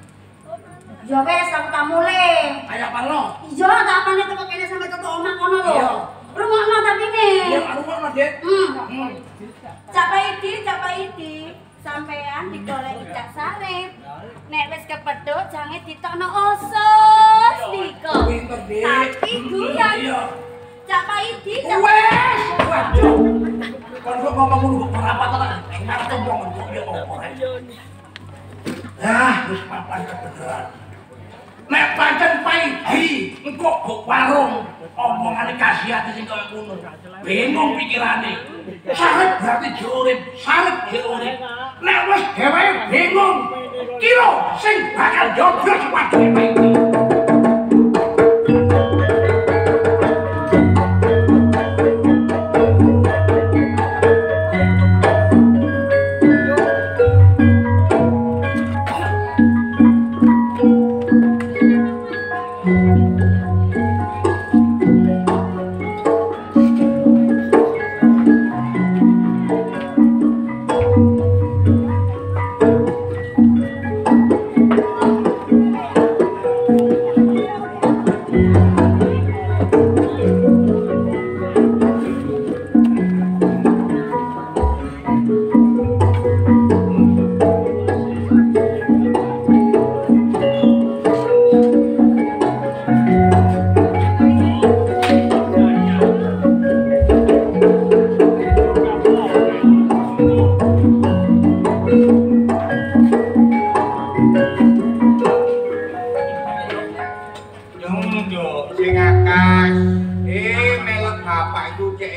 Ya wes aku tak mulai. Kayak apa lo? Iya, tak apane teko kene sampe teko omah kono lho. Iya. Rungokno tapi ne. Ya karo ngono, Dik. Hmm. Hmm. Cak Paidi, Cak Paidi, sampean digoleki Cak Sarip. Nek wis kepethuk jange ditokno usus niku. Pinter, Dik. Tapi guyon. Iya. Cak Paidi, Cak Wes, waduh. Kon kok ngomong ngono kok perapatan tak. Ngarep ngomong kok ya apa rek. Ah, wis papan kebenaran. Nek pancen Paidi engko kok warung omongane kasiate sing kaya ngono. Bingung pikirane. Sarep berarti diurip, sarep diurip. Nek wis dheweke bingung, kira sing bakal joblos waduhe Paidi.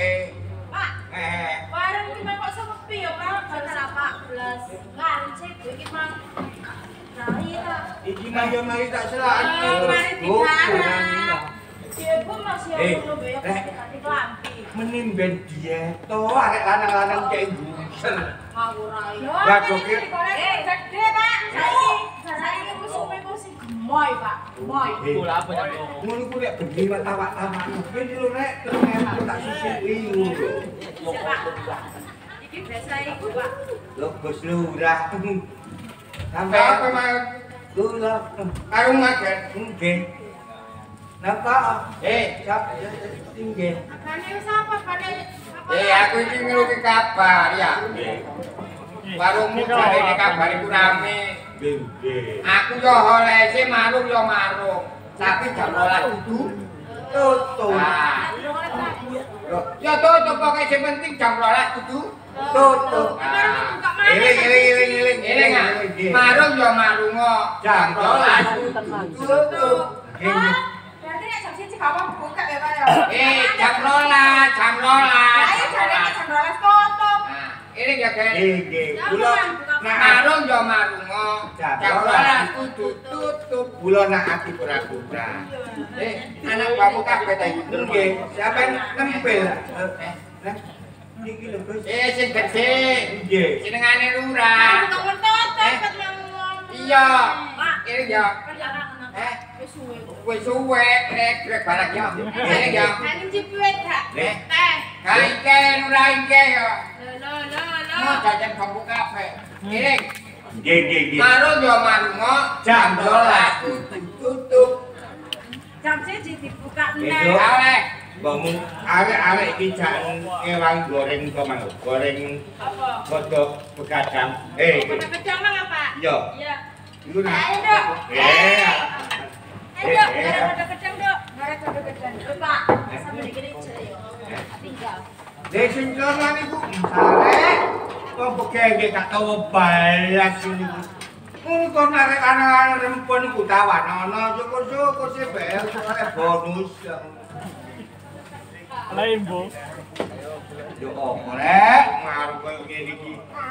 Pak. Eh. Warung iki kok sepi ya, Pak? Jam empat belas. Ngancik iki mang. Lah iya. Iki mah yo mari tak selaki. Oh, mari digarap. Ibu masih ngono be ya ganti klambi. Menim ben dieto arek lanang-lanang cek buser. Ngawur ae. Lah kok iki Eh, gede, Pak. Saiki saiki ku supe-ku sing gemoy, Pak. Gemoy. Bola apa ya? ngono ku nek bengi tawa-tawa. Ben lho rek terus aku tak sisih ngono. Sik, Pak. Iki biasa iku, Pak. Lho Bos Lurah. Sampai Apa mah? Lurah. Karo makan. Nggih. Napa? Eh, siapa tinggi? Apane wis apa, Pane? Eh, aku iki ngeluki kabar ya. Warungmu jane kabar iku rame. Nggih. Aku yo oleh marung yo marung. Tapi jam dua belas kudu Tutup. Nah, ya tutup pokoknya sing penting jam dua belas kudu Tutup. Eling eling eling eling eling ah. Marung yo marung kok. Jam dua belas tutup. Berarti nek jam siji gak apa buka ya, Pak ya. Eh, jam dua belas, jam dua belas. Lah iya jarene jam dua belas tutup. Nah, ini ya kan. Nggih. Kula Marung yo marung kok. Jam dua belas kudu tutup. Kula nak ati pura-pura. Eh, anak kamu kabeh ta iki. Nggih. Siapa yang nempel? Eh, nah, niki lho, Bos. Eh, sing gede. Nggih. Jenengane Lurah. tutup cepet ngomong. Iya. Pak, Ini ya. Eh, wis suwe. wis suwe nek rek barang ya. Ini ya. Kan cipuet gak? Nek. Teh. Kaike Lurah iki ya. Lo lo lo. Mau jajan bambu kafe. Ini Nggih, nggih, nggih. marung yo marung kok. Jam dua belas kudu tutup. Jam siji dibuka Itu. neh. Oleh. Bangun arek-arek iki jan ewang goreng to mang. Goreng Apa? kodok begadang. Eh, Pada kecang mang apa? iya. Iya. Iku nak. Ayo, Dok. Eh. Ayo, Dok. Gara pada kecang, Dok. Gara pada kecang. Pak, sampe dikene yo. Tinggal. Dek sing kono niku arek kok begenge gak tau balas niku. Ngono kok arek anak-anak rempon niku tawanono syukur-syukur sih bel soalnya bonus. Lain, Bu. Yo opo rek ngaruh koyo ngene iki.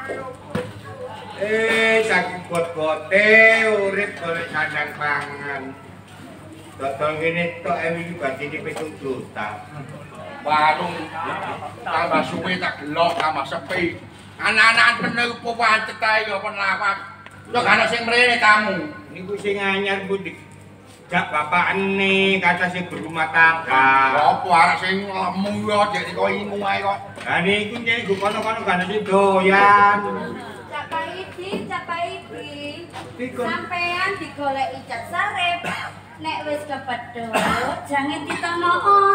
Eh saking bot-bote urip golek sandang pangan. Dodol ngene tok ewi iki batine pitung juta. Warung tambah suwe tak gelok tambah sepi. Anak-anak bener apa wancet ae yo pun lawat. Yo gak ana sing mrene kamu. Niku sing anyar Bu Dik. Jak bapakne kata sing berumah tangga. Apa arek sing lemu yo dek kok ingu ae kok. Lah niku nyek kono-kono gak ana sing doyan. Cak Paidi, Cak Paidi. Dikon. Sampean digoleki Cak Sarep. Nek wis kepedhot, jangan ditono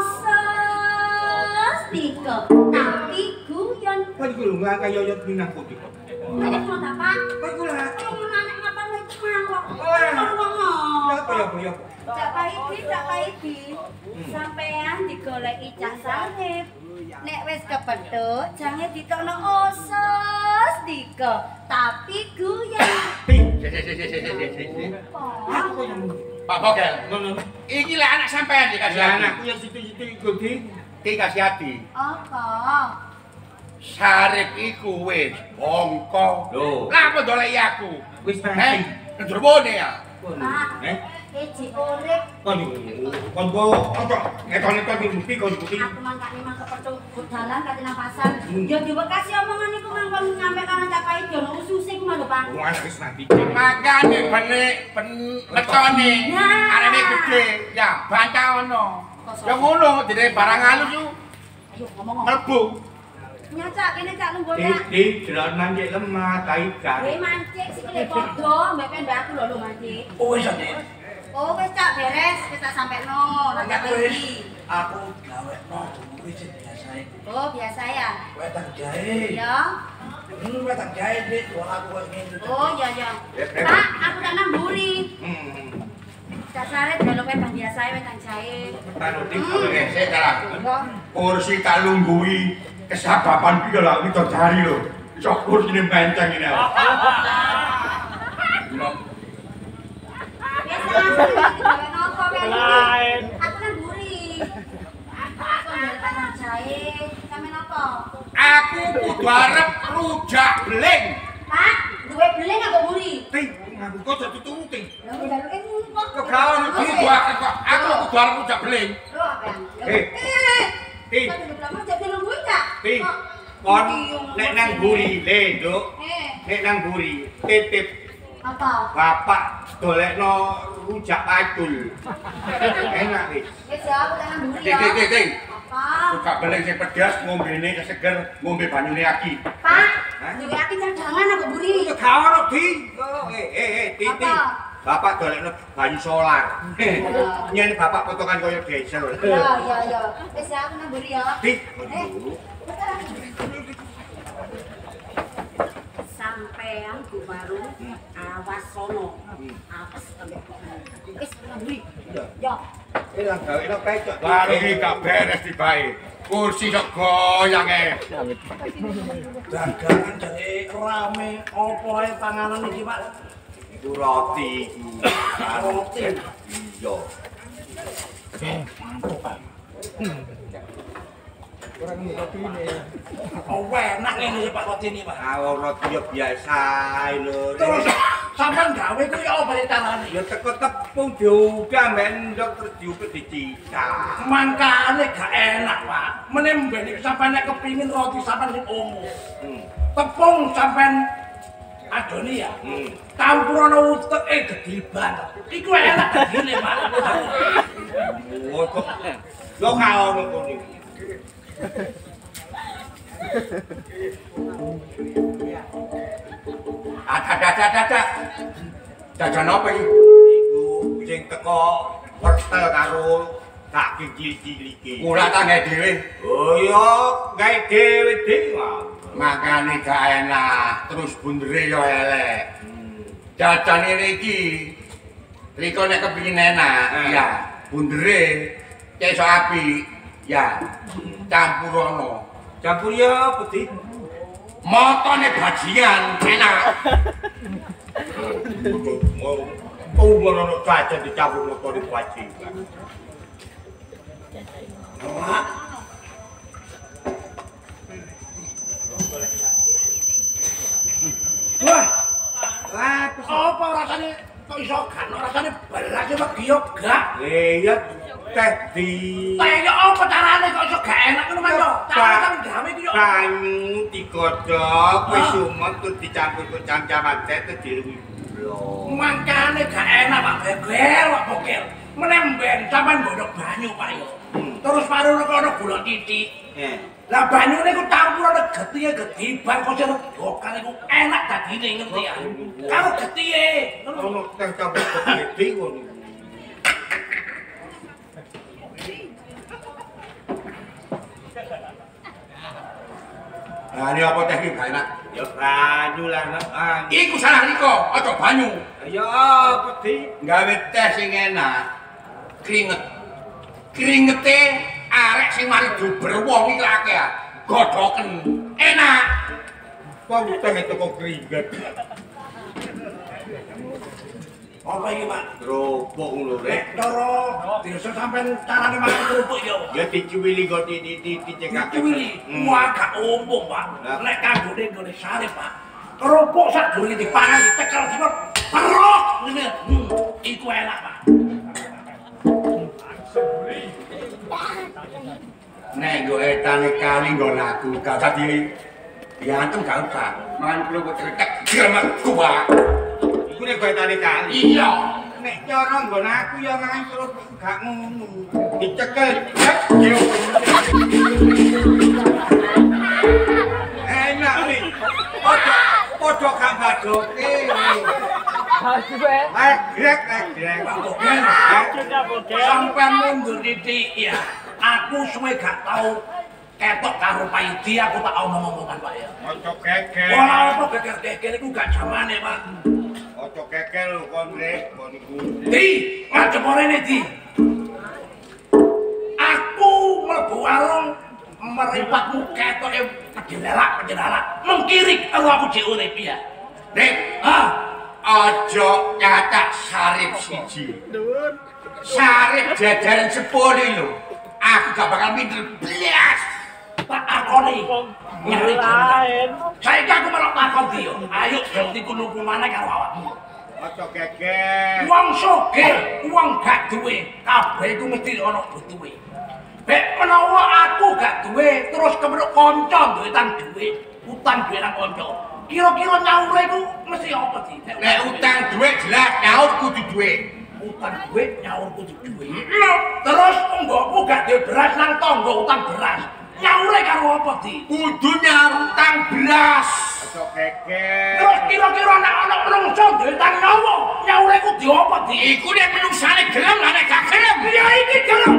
osos tiga. Tapi guyon. Kok iku lho nggak kaya yo minang Bu Dik. Nek mau ta, Pak? Kok iku lah. Kalau anak ngapa iku mangkok. Oh, ya. Ngomong. Ya apa ya apa ya. Cak Paidi, Cak Paidi. Sampean digoleki Cak Sarep. Nek wis kepedhot, jangan ditono osos tiga. Tapi guyon. Aku kok yang Pak Bokel. ngono. Iki lah anak sampean dikasih Ya hati. anakku yang situ-situ iku di Dikasih hati. Apa? Sarip iku wis bongko. Lho. Lah apa doleki aku? Wis Heh, mati. ngerbone ya. Pak, Eh, iki urip. kon niku. Kon go ojo ngetone-ngetone di bukti kon bukti. Aku mangkane mang kepethuk dalan kate nang pasar. Ya diwekasi omongan iku mangkon nyampe kana Cak Paidi ono ususe ku lho, Pak. Wong anak wis mati. Makane benek ben letone. Ya. Arene gede. Ya, baca ono. Ya ngono, dene barang halus yo Ayo ngomong. mlebu. Nyacak kene Cak lungguh Di ya. di jalan manjek lemah tai Kowe gak. mancik sikile padha, mbek mbek aku lho lho mancik. Oh wis ade. Oh wis Cak beres, wis tak sampeno nang Cak Paidi. Aku gawe no kuwi sing biasa. Oh, biasa ya. Wetang jahe. Ya. Hmm, wetang jahe Dik. Wong aku wis ngene. Oh, ya ya. Pak, aku tak nang mburi. Hmm. Cak Sarep delok wedang biasa wedang jahe. Tanu dik Oke, oke. sik kalah. Yo. Kursi tak lungguhi kesababan iki lho iki dari lho. Iso kursine benceng ini. Biasa gawe nopo kan? Lain. Aku nang mburi. Aku ndelok wedang jahe, kan kudu arep rujak beling. Pak, duwe beling apa muri? Ting, nganggo kok dadi turuti. Lah ndaluke ngono. Kok gak ono kudu kok aku kudu arep rujak beling. Lho apa ya? Eh. Eh. Ting. Kan udah lama jadi nungguin tak? Ting. Kon nek nang buri le, Nduk. Eh. Nek nang buri titip Apa? bapak dolekno rujak pacul. Enak iki. Wis ya, aku tangan buri ya. Ting, ting, ting. Apa? Rujak beling sing pedas ngombene seger, ngombe banyune aki. Pak, duwe aki cadangan aku buri. Ya gak ono, Di. Oh, eh eh eh, Titi. Apa? Bapak dolekno banyu solar. Nyen bapak potongan koyo diesel. Ya, ya, ya. Wis ya, aku nang buri ya. Di. Eh. Sampean Bu Baru awas sono. Apes ambek wis nang buri. Ya. Ilang gawe no pecok. Baru iki gak beres dibae. Kursi sok goyang e. Dagangan jadi rame, apa ae panganan iki, Pak? Iku roti iki. Roti. Iya. Mantap, Pak. Kurang roti ini ya. Oh, enak ngene iki Pak roti ini, Pak. Kalau roti ya biasa ae lho. Terus sampean gawe ku ya apa carane? ya teko tepung diuga men ndok terus diuga dicicah. Mangkane gak enak, Pak. Meneh mbene sampean nek kepingin roti sampean sing umum. Hmm. Tepung sampean adoni ya. Hmm. Campurono uteke gediban. Iku enak gedine, Pak. Oh, kok yo gak ono kok iki. Ada ada ada ada. Jajan apa iki? Iku sing teko wortel karo daging cilik-cilik iki. Ora tak gawe dhewe. Oh iya, gawe dhewe dhewe. Makane gak enak, terus bundere yo elek. Jajan ini iki riko nek kepengin enak, ya bundere keso api, ya campurono. Campur ya apa di? Motone bajingan enak. Oh, ngono jajan dicampur motone bajingan. Mak. Wah. Wah, apa rasane kok iso gak rasane belas iki yo gak. Iya teh di. Teh yo apa carane kok iso gak enak ngono Mas yo. Carane gawe iki yo. Banyu digodhog wis sumet terus dicampur kok cam-caman teh terus diremblo. Mangkane gak enak Pak Begel, Pak Bogel. Meneh mben sampean godhog banyu Pak yo. Terus marune kono gula titik. Eh. Lah banyune ku campur ana getihe gediban kok jero dokal iku enak dadine ngerti ya. Karo getihe. Ono teh campur gede ngono. Nah, ini apa teh iki gak enak? Ya banyu lah nek. Iku salah riko, aja banyu. Ya apa di? Gawe teh sing enak. Keringet. Keringete arek sing mari duber wong iki akeh ya. Godhoken enak. Kok teh teko keringet. Apa iki, Pak? Kerupuk lho, Rek. Cara desa sampean carane makan kerupuk yo. Ya dicuwili kok di di di dicekak. Dicuwili. Wah, gak umum, Pak. Nek kanggone nggone sare, Pak. Kerupuk sak durunge dipangan ditekel siput. Perok ngene. Iku enak, Pak. Nek go etane kali nggon aku gak usah di diantem gak usah. Mangan kerupuk ceretek gremet kuat. Iku nek go etane kali. Iya. Nek cara nggon aku ya mangan kerupuk gak ngono. Dicekel. Enak iki. Padha padha gak badoke. Ayo, grek, grek. Sampai mundur titik ya. Aku suwe gak tau ketok karo Paidi, aku tak tau ngomong-ngomongan Pak ya. Ojo kekel. Wah, apa kekel-kekel itu gak zamane Pak. Ojo kekel kon rek, kon iku. Di, macam orene di. Aku mlebu warung meripatmu ketoke pedelelak, pedelelak. Mengkirik karo aku jek urip ya. Dek, ah. Ojo nyatak sarip siji. Sarip jajaran sepuluh lho. Aku gak bakal minder blas. Pak, aku takoni. Nyari lain. Saiki aku melok takon dia. Ayo ganti kunuku maneh karo awakmu. Aja geger. Wong sugih, wong gak duwe, kabeh iku mesti ana butuhe. Bek menawa aku gak duwe, terus kemeruk kanca duwe utang duwe, utang duwe nang kanca. Kira-kira nyaure iku mesti apa sih? Nek utang duit jelas nyaur kudu duit. Utang duit nyaur kudu duit. Terus nggoku gak duwe beras nang tangga utang beras. Nyaure karo apa sih? Kudu nyaur utang beras. Aja geger. Terus kira-kira nek ana menungso duwe utang nyawa, nyaure kudu apa sih? Iku nek menungsane gelem lah nek gak gelem. Ya iki gelem.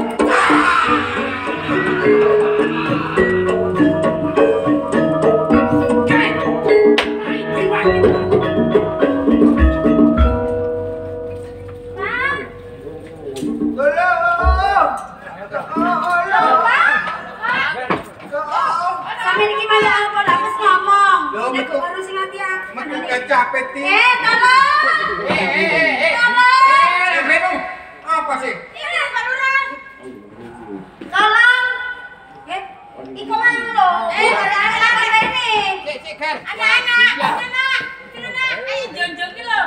Capek ti. Eh, tolong. Eh, eh, eh, eh. Tolong. Eh, Beno. Apa sih? Ini Pak Lurah. Tolong. Eh, iku mang lho. Eh, anak-anak ini. Cek, cek kan. Anak-anak, anak-anak. Anak, ayo jonjol ki lho.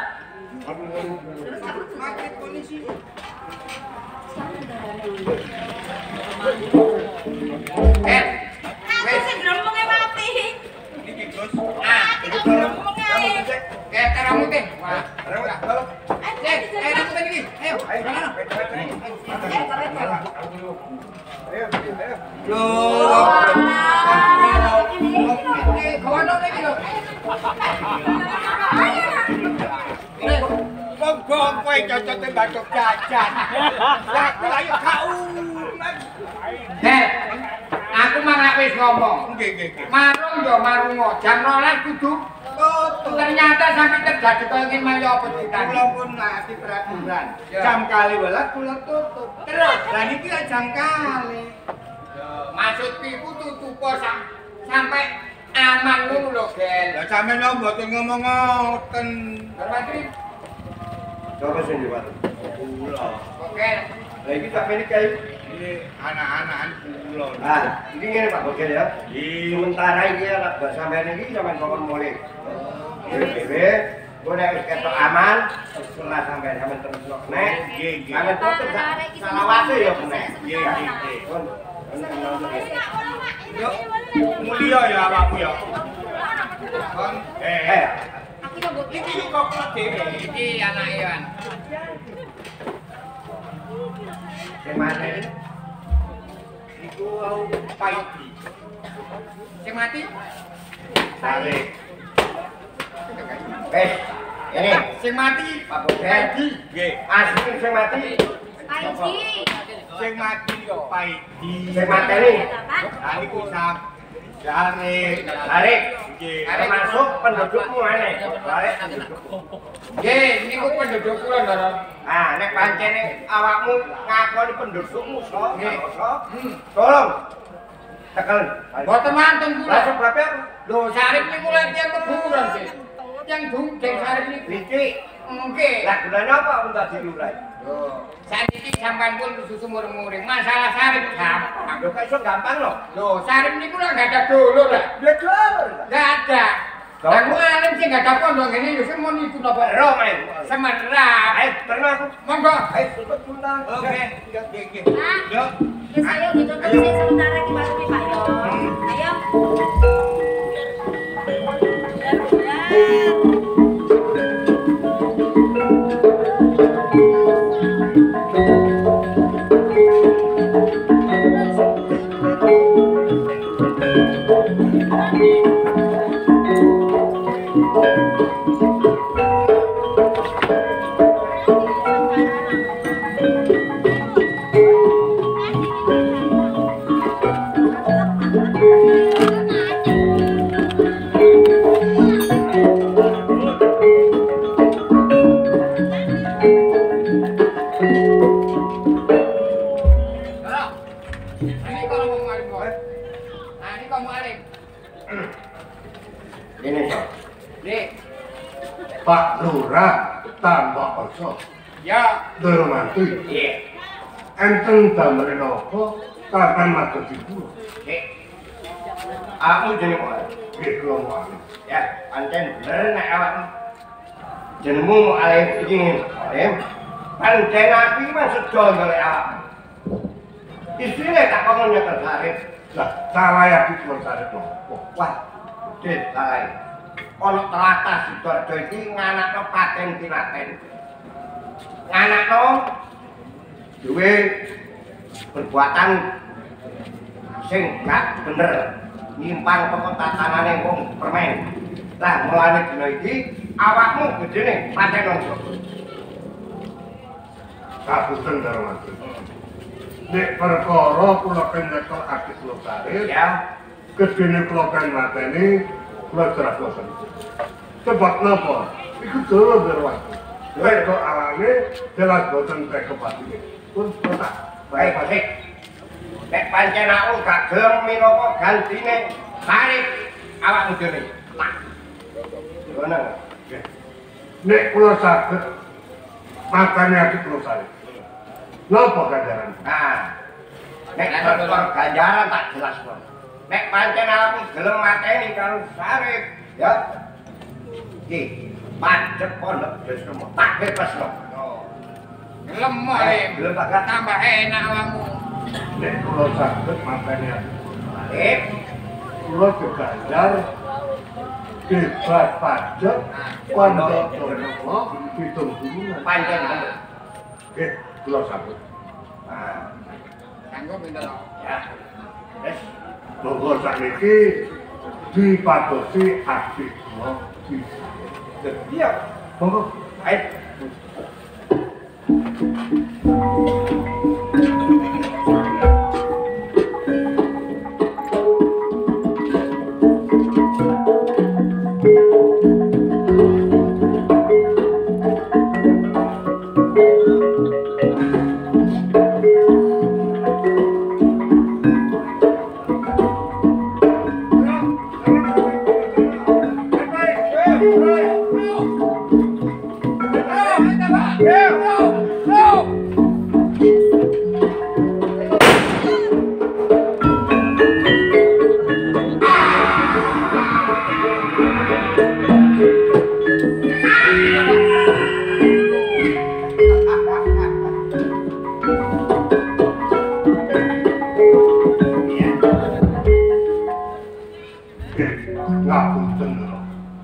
Mati polisi. Eh, aku sing gromponge mati. Iki Gus. Ah, iki gromponge ae. Kayak teramu teh. Wah, udah, tolong. Eh, eh, aku tadi. Ayo, ayo, mana? Ayo, ayo. Loh. Eh, kawan dong lagi loh. Monggo kowe cocote bathuk jajan. Lah, ayo kau. Heh. Aku malah wis ngomong. Nggih, nggih, nggih. Marung yo marungo, jam rolas kudu. Oh, ternyata sampai terjadi kaya ngene mayo apa ditani. Kula pun ngerti peraturan. Jam kali welas kula tutup. Terus, lah niki jam kali. Yo, maksud piku tutup sampai aman ngono lho, Gen. Lah sampeyan yo mboten ngomong ngoten. Patri. Coba sing di Pak. Kula. Oke. Lah iki sampeyan iki ini anak-anak kula. Ah, ini ngene Pak Bogen ya. Sementara iki anak mbak sampeyan iki sampeyan pokon mulih. Dewe, kowe nek wis ketok aman, setelah sampeyan sampeyan terus kok nek. Nggih, nggih. Sampeyan tutup salawase ya nek. Nggih, nggih. Kon Yo, mulia ya awakmu ya. Kon eh iki kok dhewe iki anake kan. Sing mati. Iku au paiti. Sing mati? Sare. Eh, ini sing mati Pak Bogen. Nggih. Asli sing mati. Paiji. Sing mati yo paiti. Sing materi. Ha niku sam. Sare. Sare. Nggih. Termasuk pendudukmu aneh. Sare. Nggih, niku penduduk kula, Ndara. Ah, nek pancene awakmu ngakoni pendudukmu sok, nggih, sok. Tolong. Tekel. Mboten mantun kula. Lah sebab apa? Lho, sarip niku lek tiyang keburan sih. Yang dungkeng sarip niku. Iki. Nggih. Lah gunane apa untuk dilurai? Lho, saniki sampean pun susu muring-muring. Masalah sarip gampang. Lho kok iso gampang lho? Lho, sarip niku lek enggak ada dulur lah. Dulur. Enggak ada. Aku alim sing enggak ada pondok ngene yo sing mon iku napa? Ro, men. Semerap. Ayo, terima aku. Monggo. Ayo, tutup puntang. Oke. Nggih, nggih. Nah, Yo. wis ayo ditutup sih sementara iki Pak Pak yo. Ayo. Pak Lurah tambah oso. Ya, Durung mantu. iya. Enten damel napa kapan matur ibu. Nggih. Aku jeneng kok. Nggih kula mau. Ya, pancen bener nek awak jenengmu Alif iki. Alif. Pancen aku iki maksud golek awak. Istrine tak kono nyekel Sarip. Lah, salah ya kula Sarip. Wah, dit salah. Ono telatas Sidoarjo iki nganakno paten tinaten. Nganakno duwe perbuatan sing gak bener. Nyimpang pokok tatanane wong permen. Lah mulane dina iki awakmu gedene paten nang Joko. Kapunten karo Mas. Nek perkara kula kencekel ati kula Sarip. Ya, Gedene kula kan mateni kula cerah boten. Sebab napa? Iku dulu berwas. Lek kok alane jelas boten tek kepatine. Pun tak baik baik. Nek pancen aku gak gelem minangka gantine Sarip awakmu dene. Lah. Ngono. nek kula saged makane ati kula Sarip. Napa ganjaran? Nah. Nek perkara ganjaran tak jelasno. Nek pancen aku gelem mateni karo Sarip, ya. Iki pacet pondok desa tak bebasno. Gelem ae. Gelem tak Tambah enak awakmu. Nek kula saged makane ati Eh, kula keganjar bebas pajak pondok desa pitung bulan. pancen bener. Nggih, kula saged. Nah, Kanggo pinter. ya. Wis, Monggo sakniki dipadosi adik kula bisa. iya. Monggo Ayo. ngapunten lho.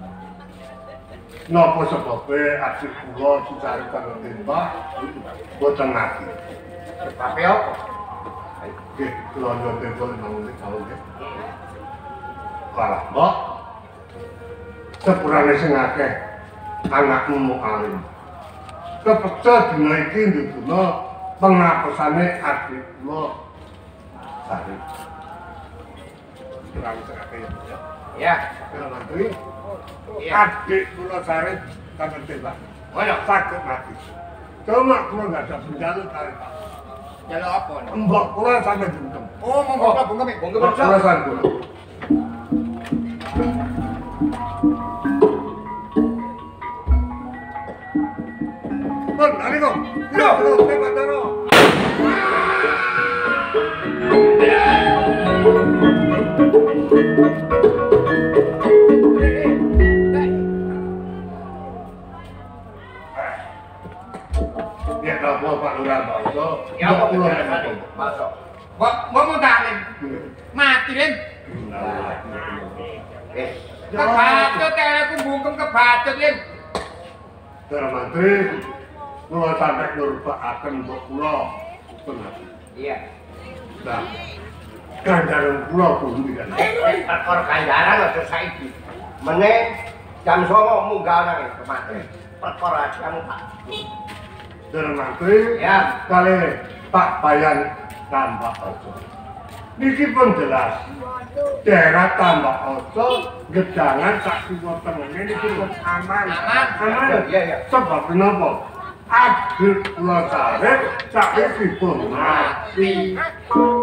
Napa sebabe adik kula dicari karo tembak boten ngati. Tapi apa? Nggih, kula yo tembak nang kawula nggih. Kalah, Mbok. Sepurane sing akeh anakmu alim. Kepecah dina iki nduduna pengapesane adik kula Sarip. Kurang sekake ya. Ya. Ya, Menteri. Iya. Adik kula Sarip kangen tembak. Ngono. Sakit mati. Cuma kula nggak ada penjaluk kali Pak. Jaluk apa? Mbok kula sampe jungkem. Oh, monggo Pak, monggo Pak. Monggo Mbok kula sampe kula. Pun, ari kok. Yo, tembak daro. Ya apa Pak Lurah Bangsa? Ya apa penjelasan? Masuk. Kok ngomong tak Lim? Mati Lim. Wis. Kebacut teleku bungkem kebacut Lim. Para Menteri, kula sampe nurbakaken mbok kula. Bener. Iya. Nah, ganjaran kula kudu kan. Eh, perkara ganjaran aja saiki. Meneh jam songo munggah nang kemate. Perkara kamu tak. Para Menteri, Ya. kali Pak Bayan Tambak Ojo. Niki pun jelas. Daerah Tambak Ojo, gedangan sak kiwa tengene niki pun aman. Aman. Aman. Iya, iya. Sebab kenapa? Adik kula Sarip sakit dipun mati.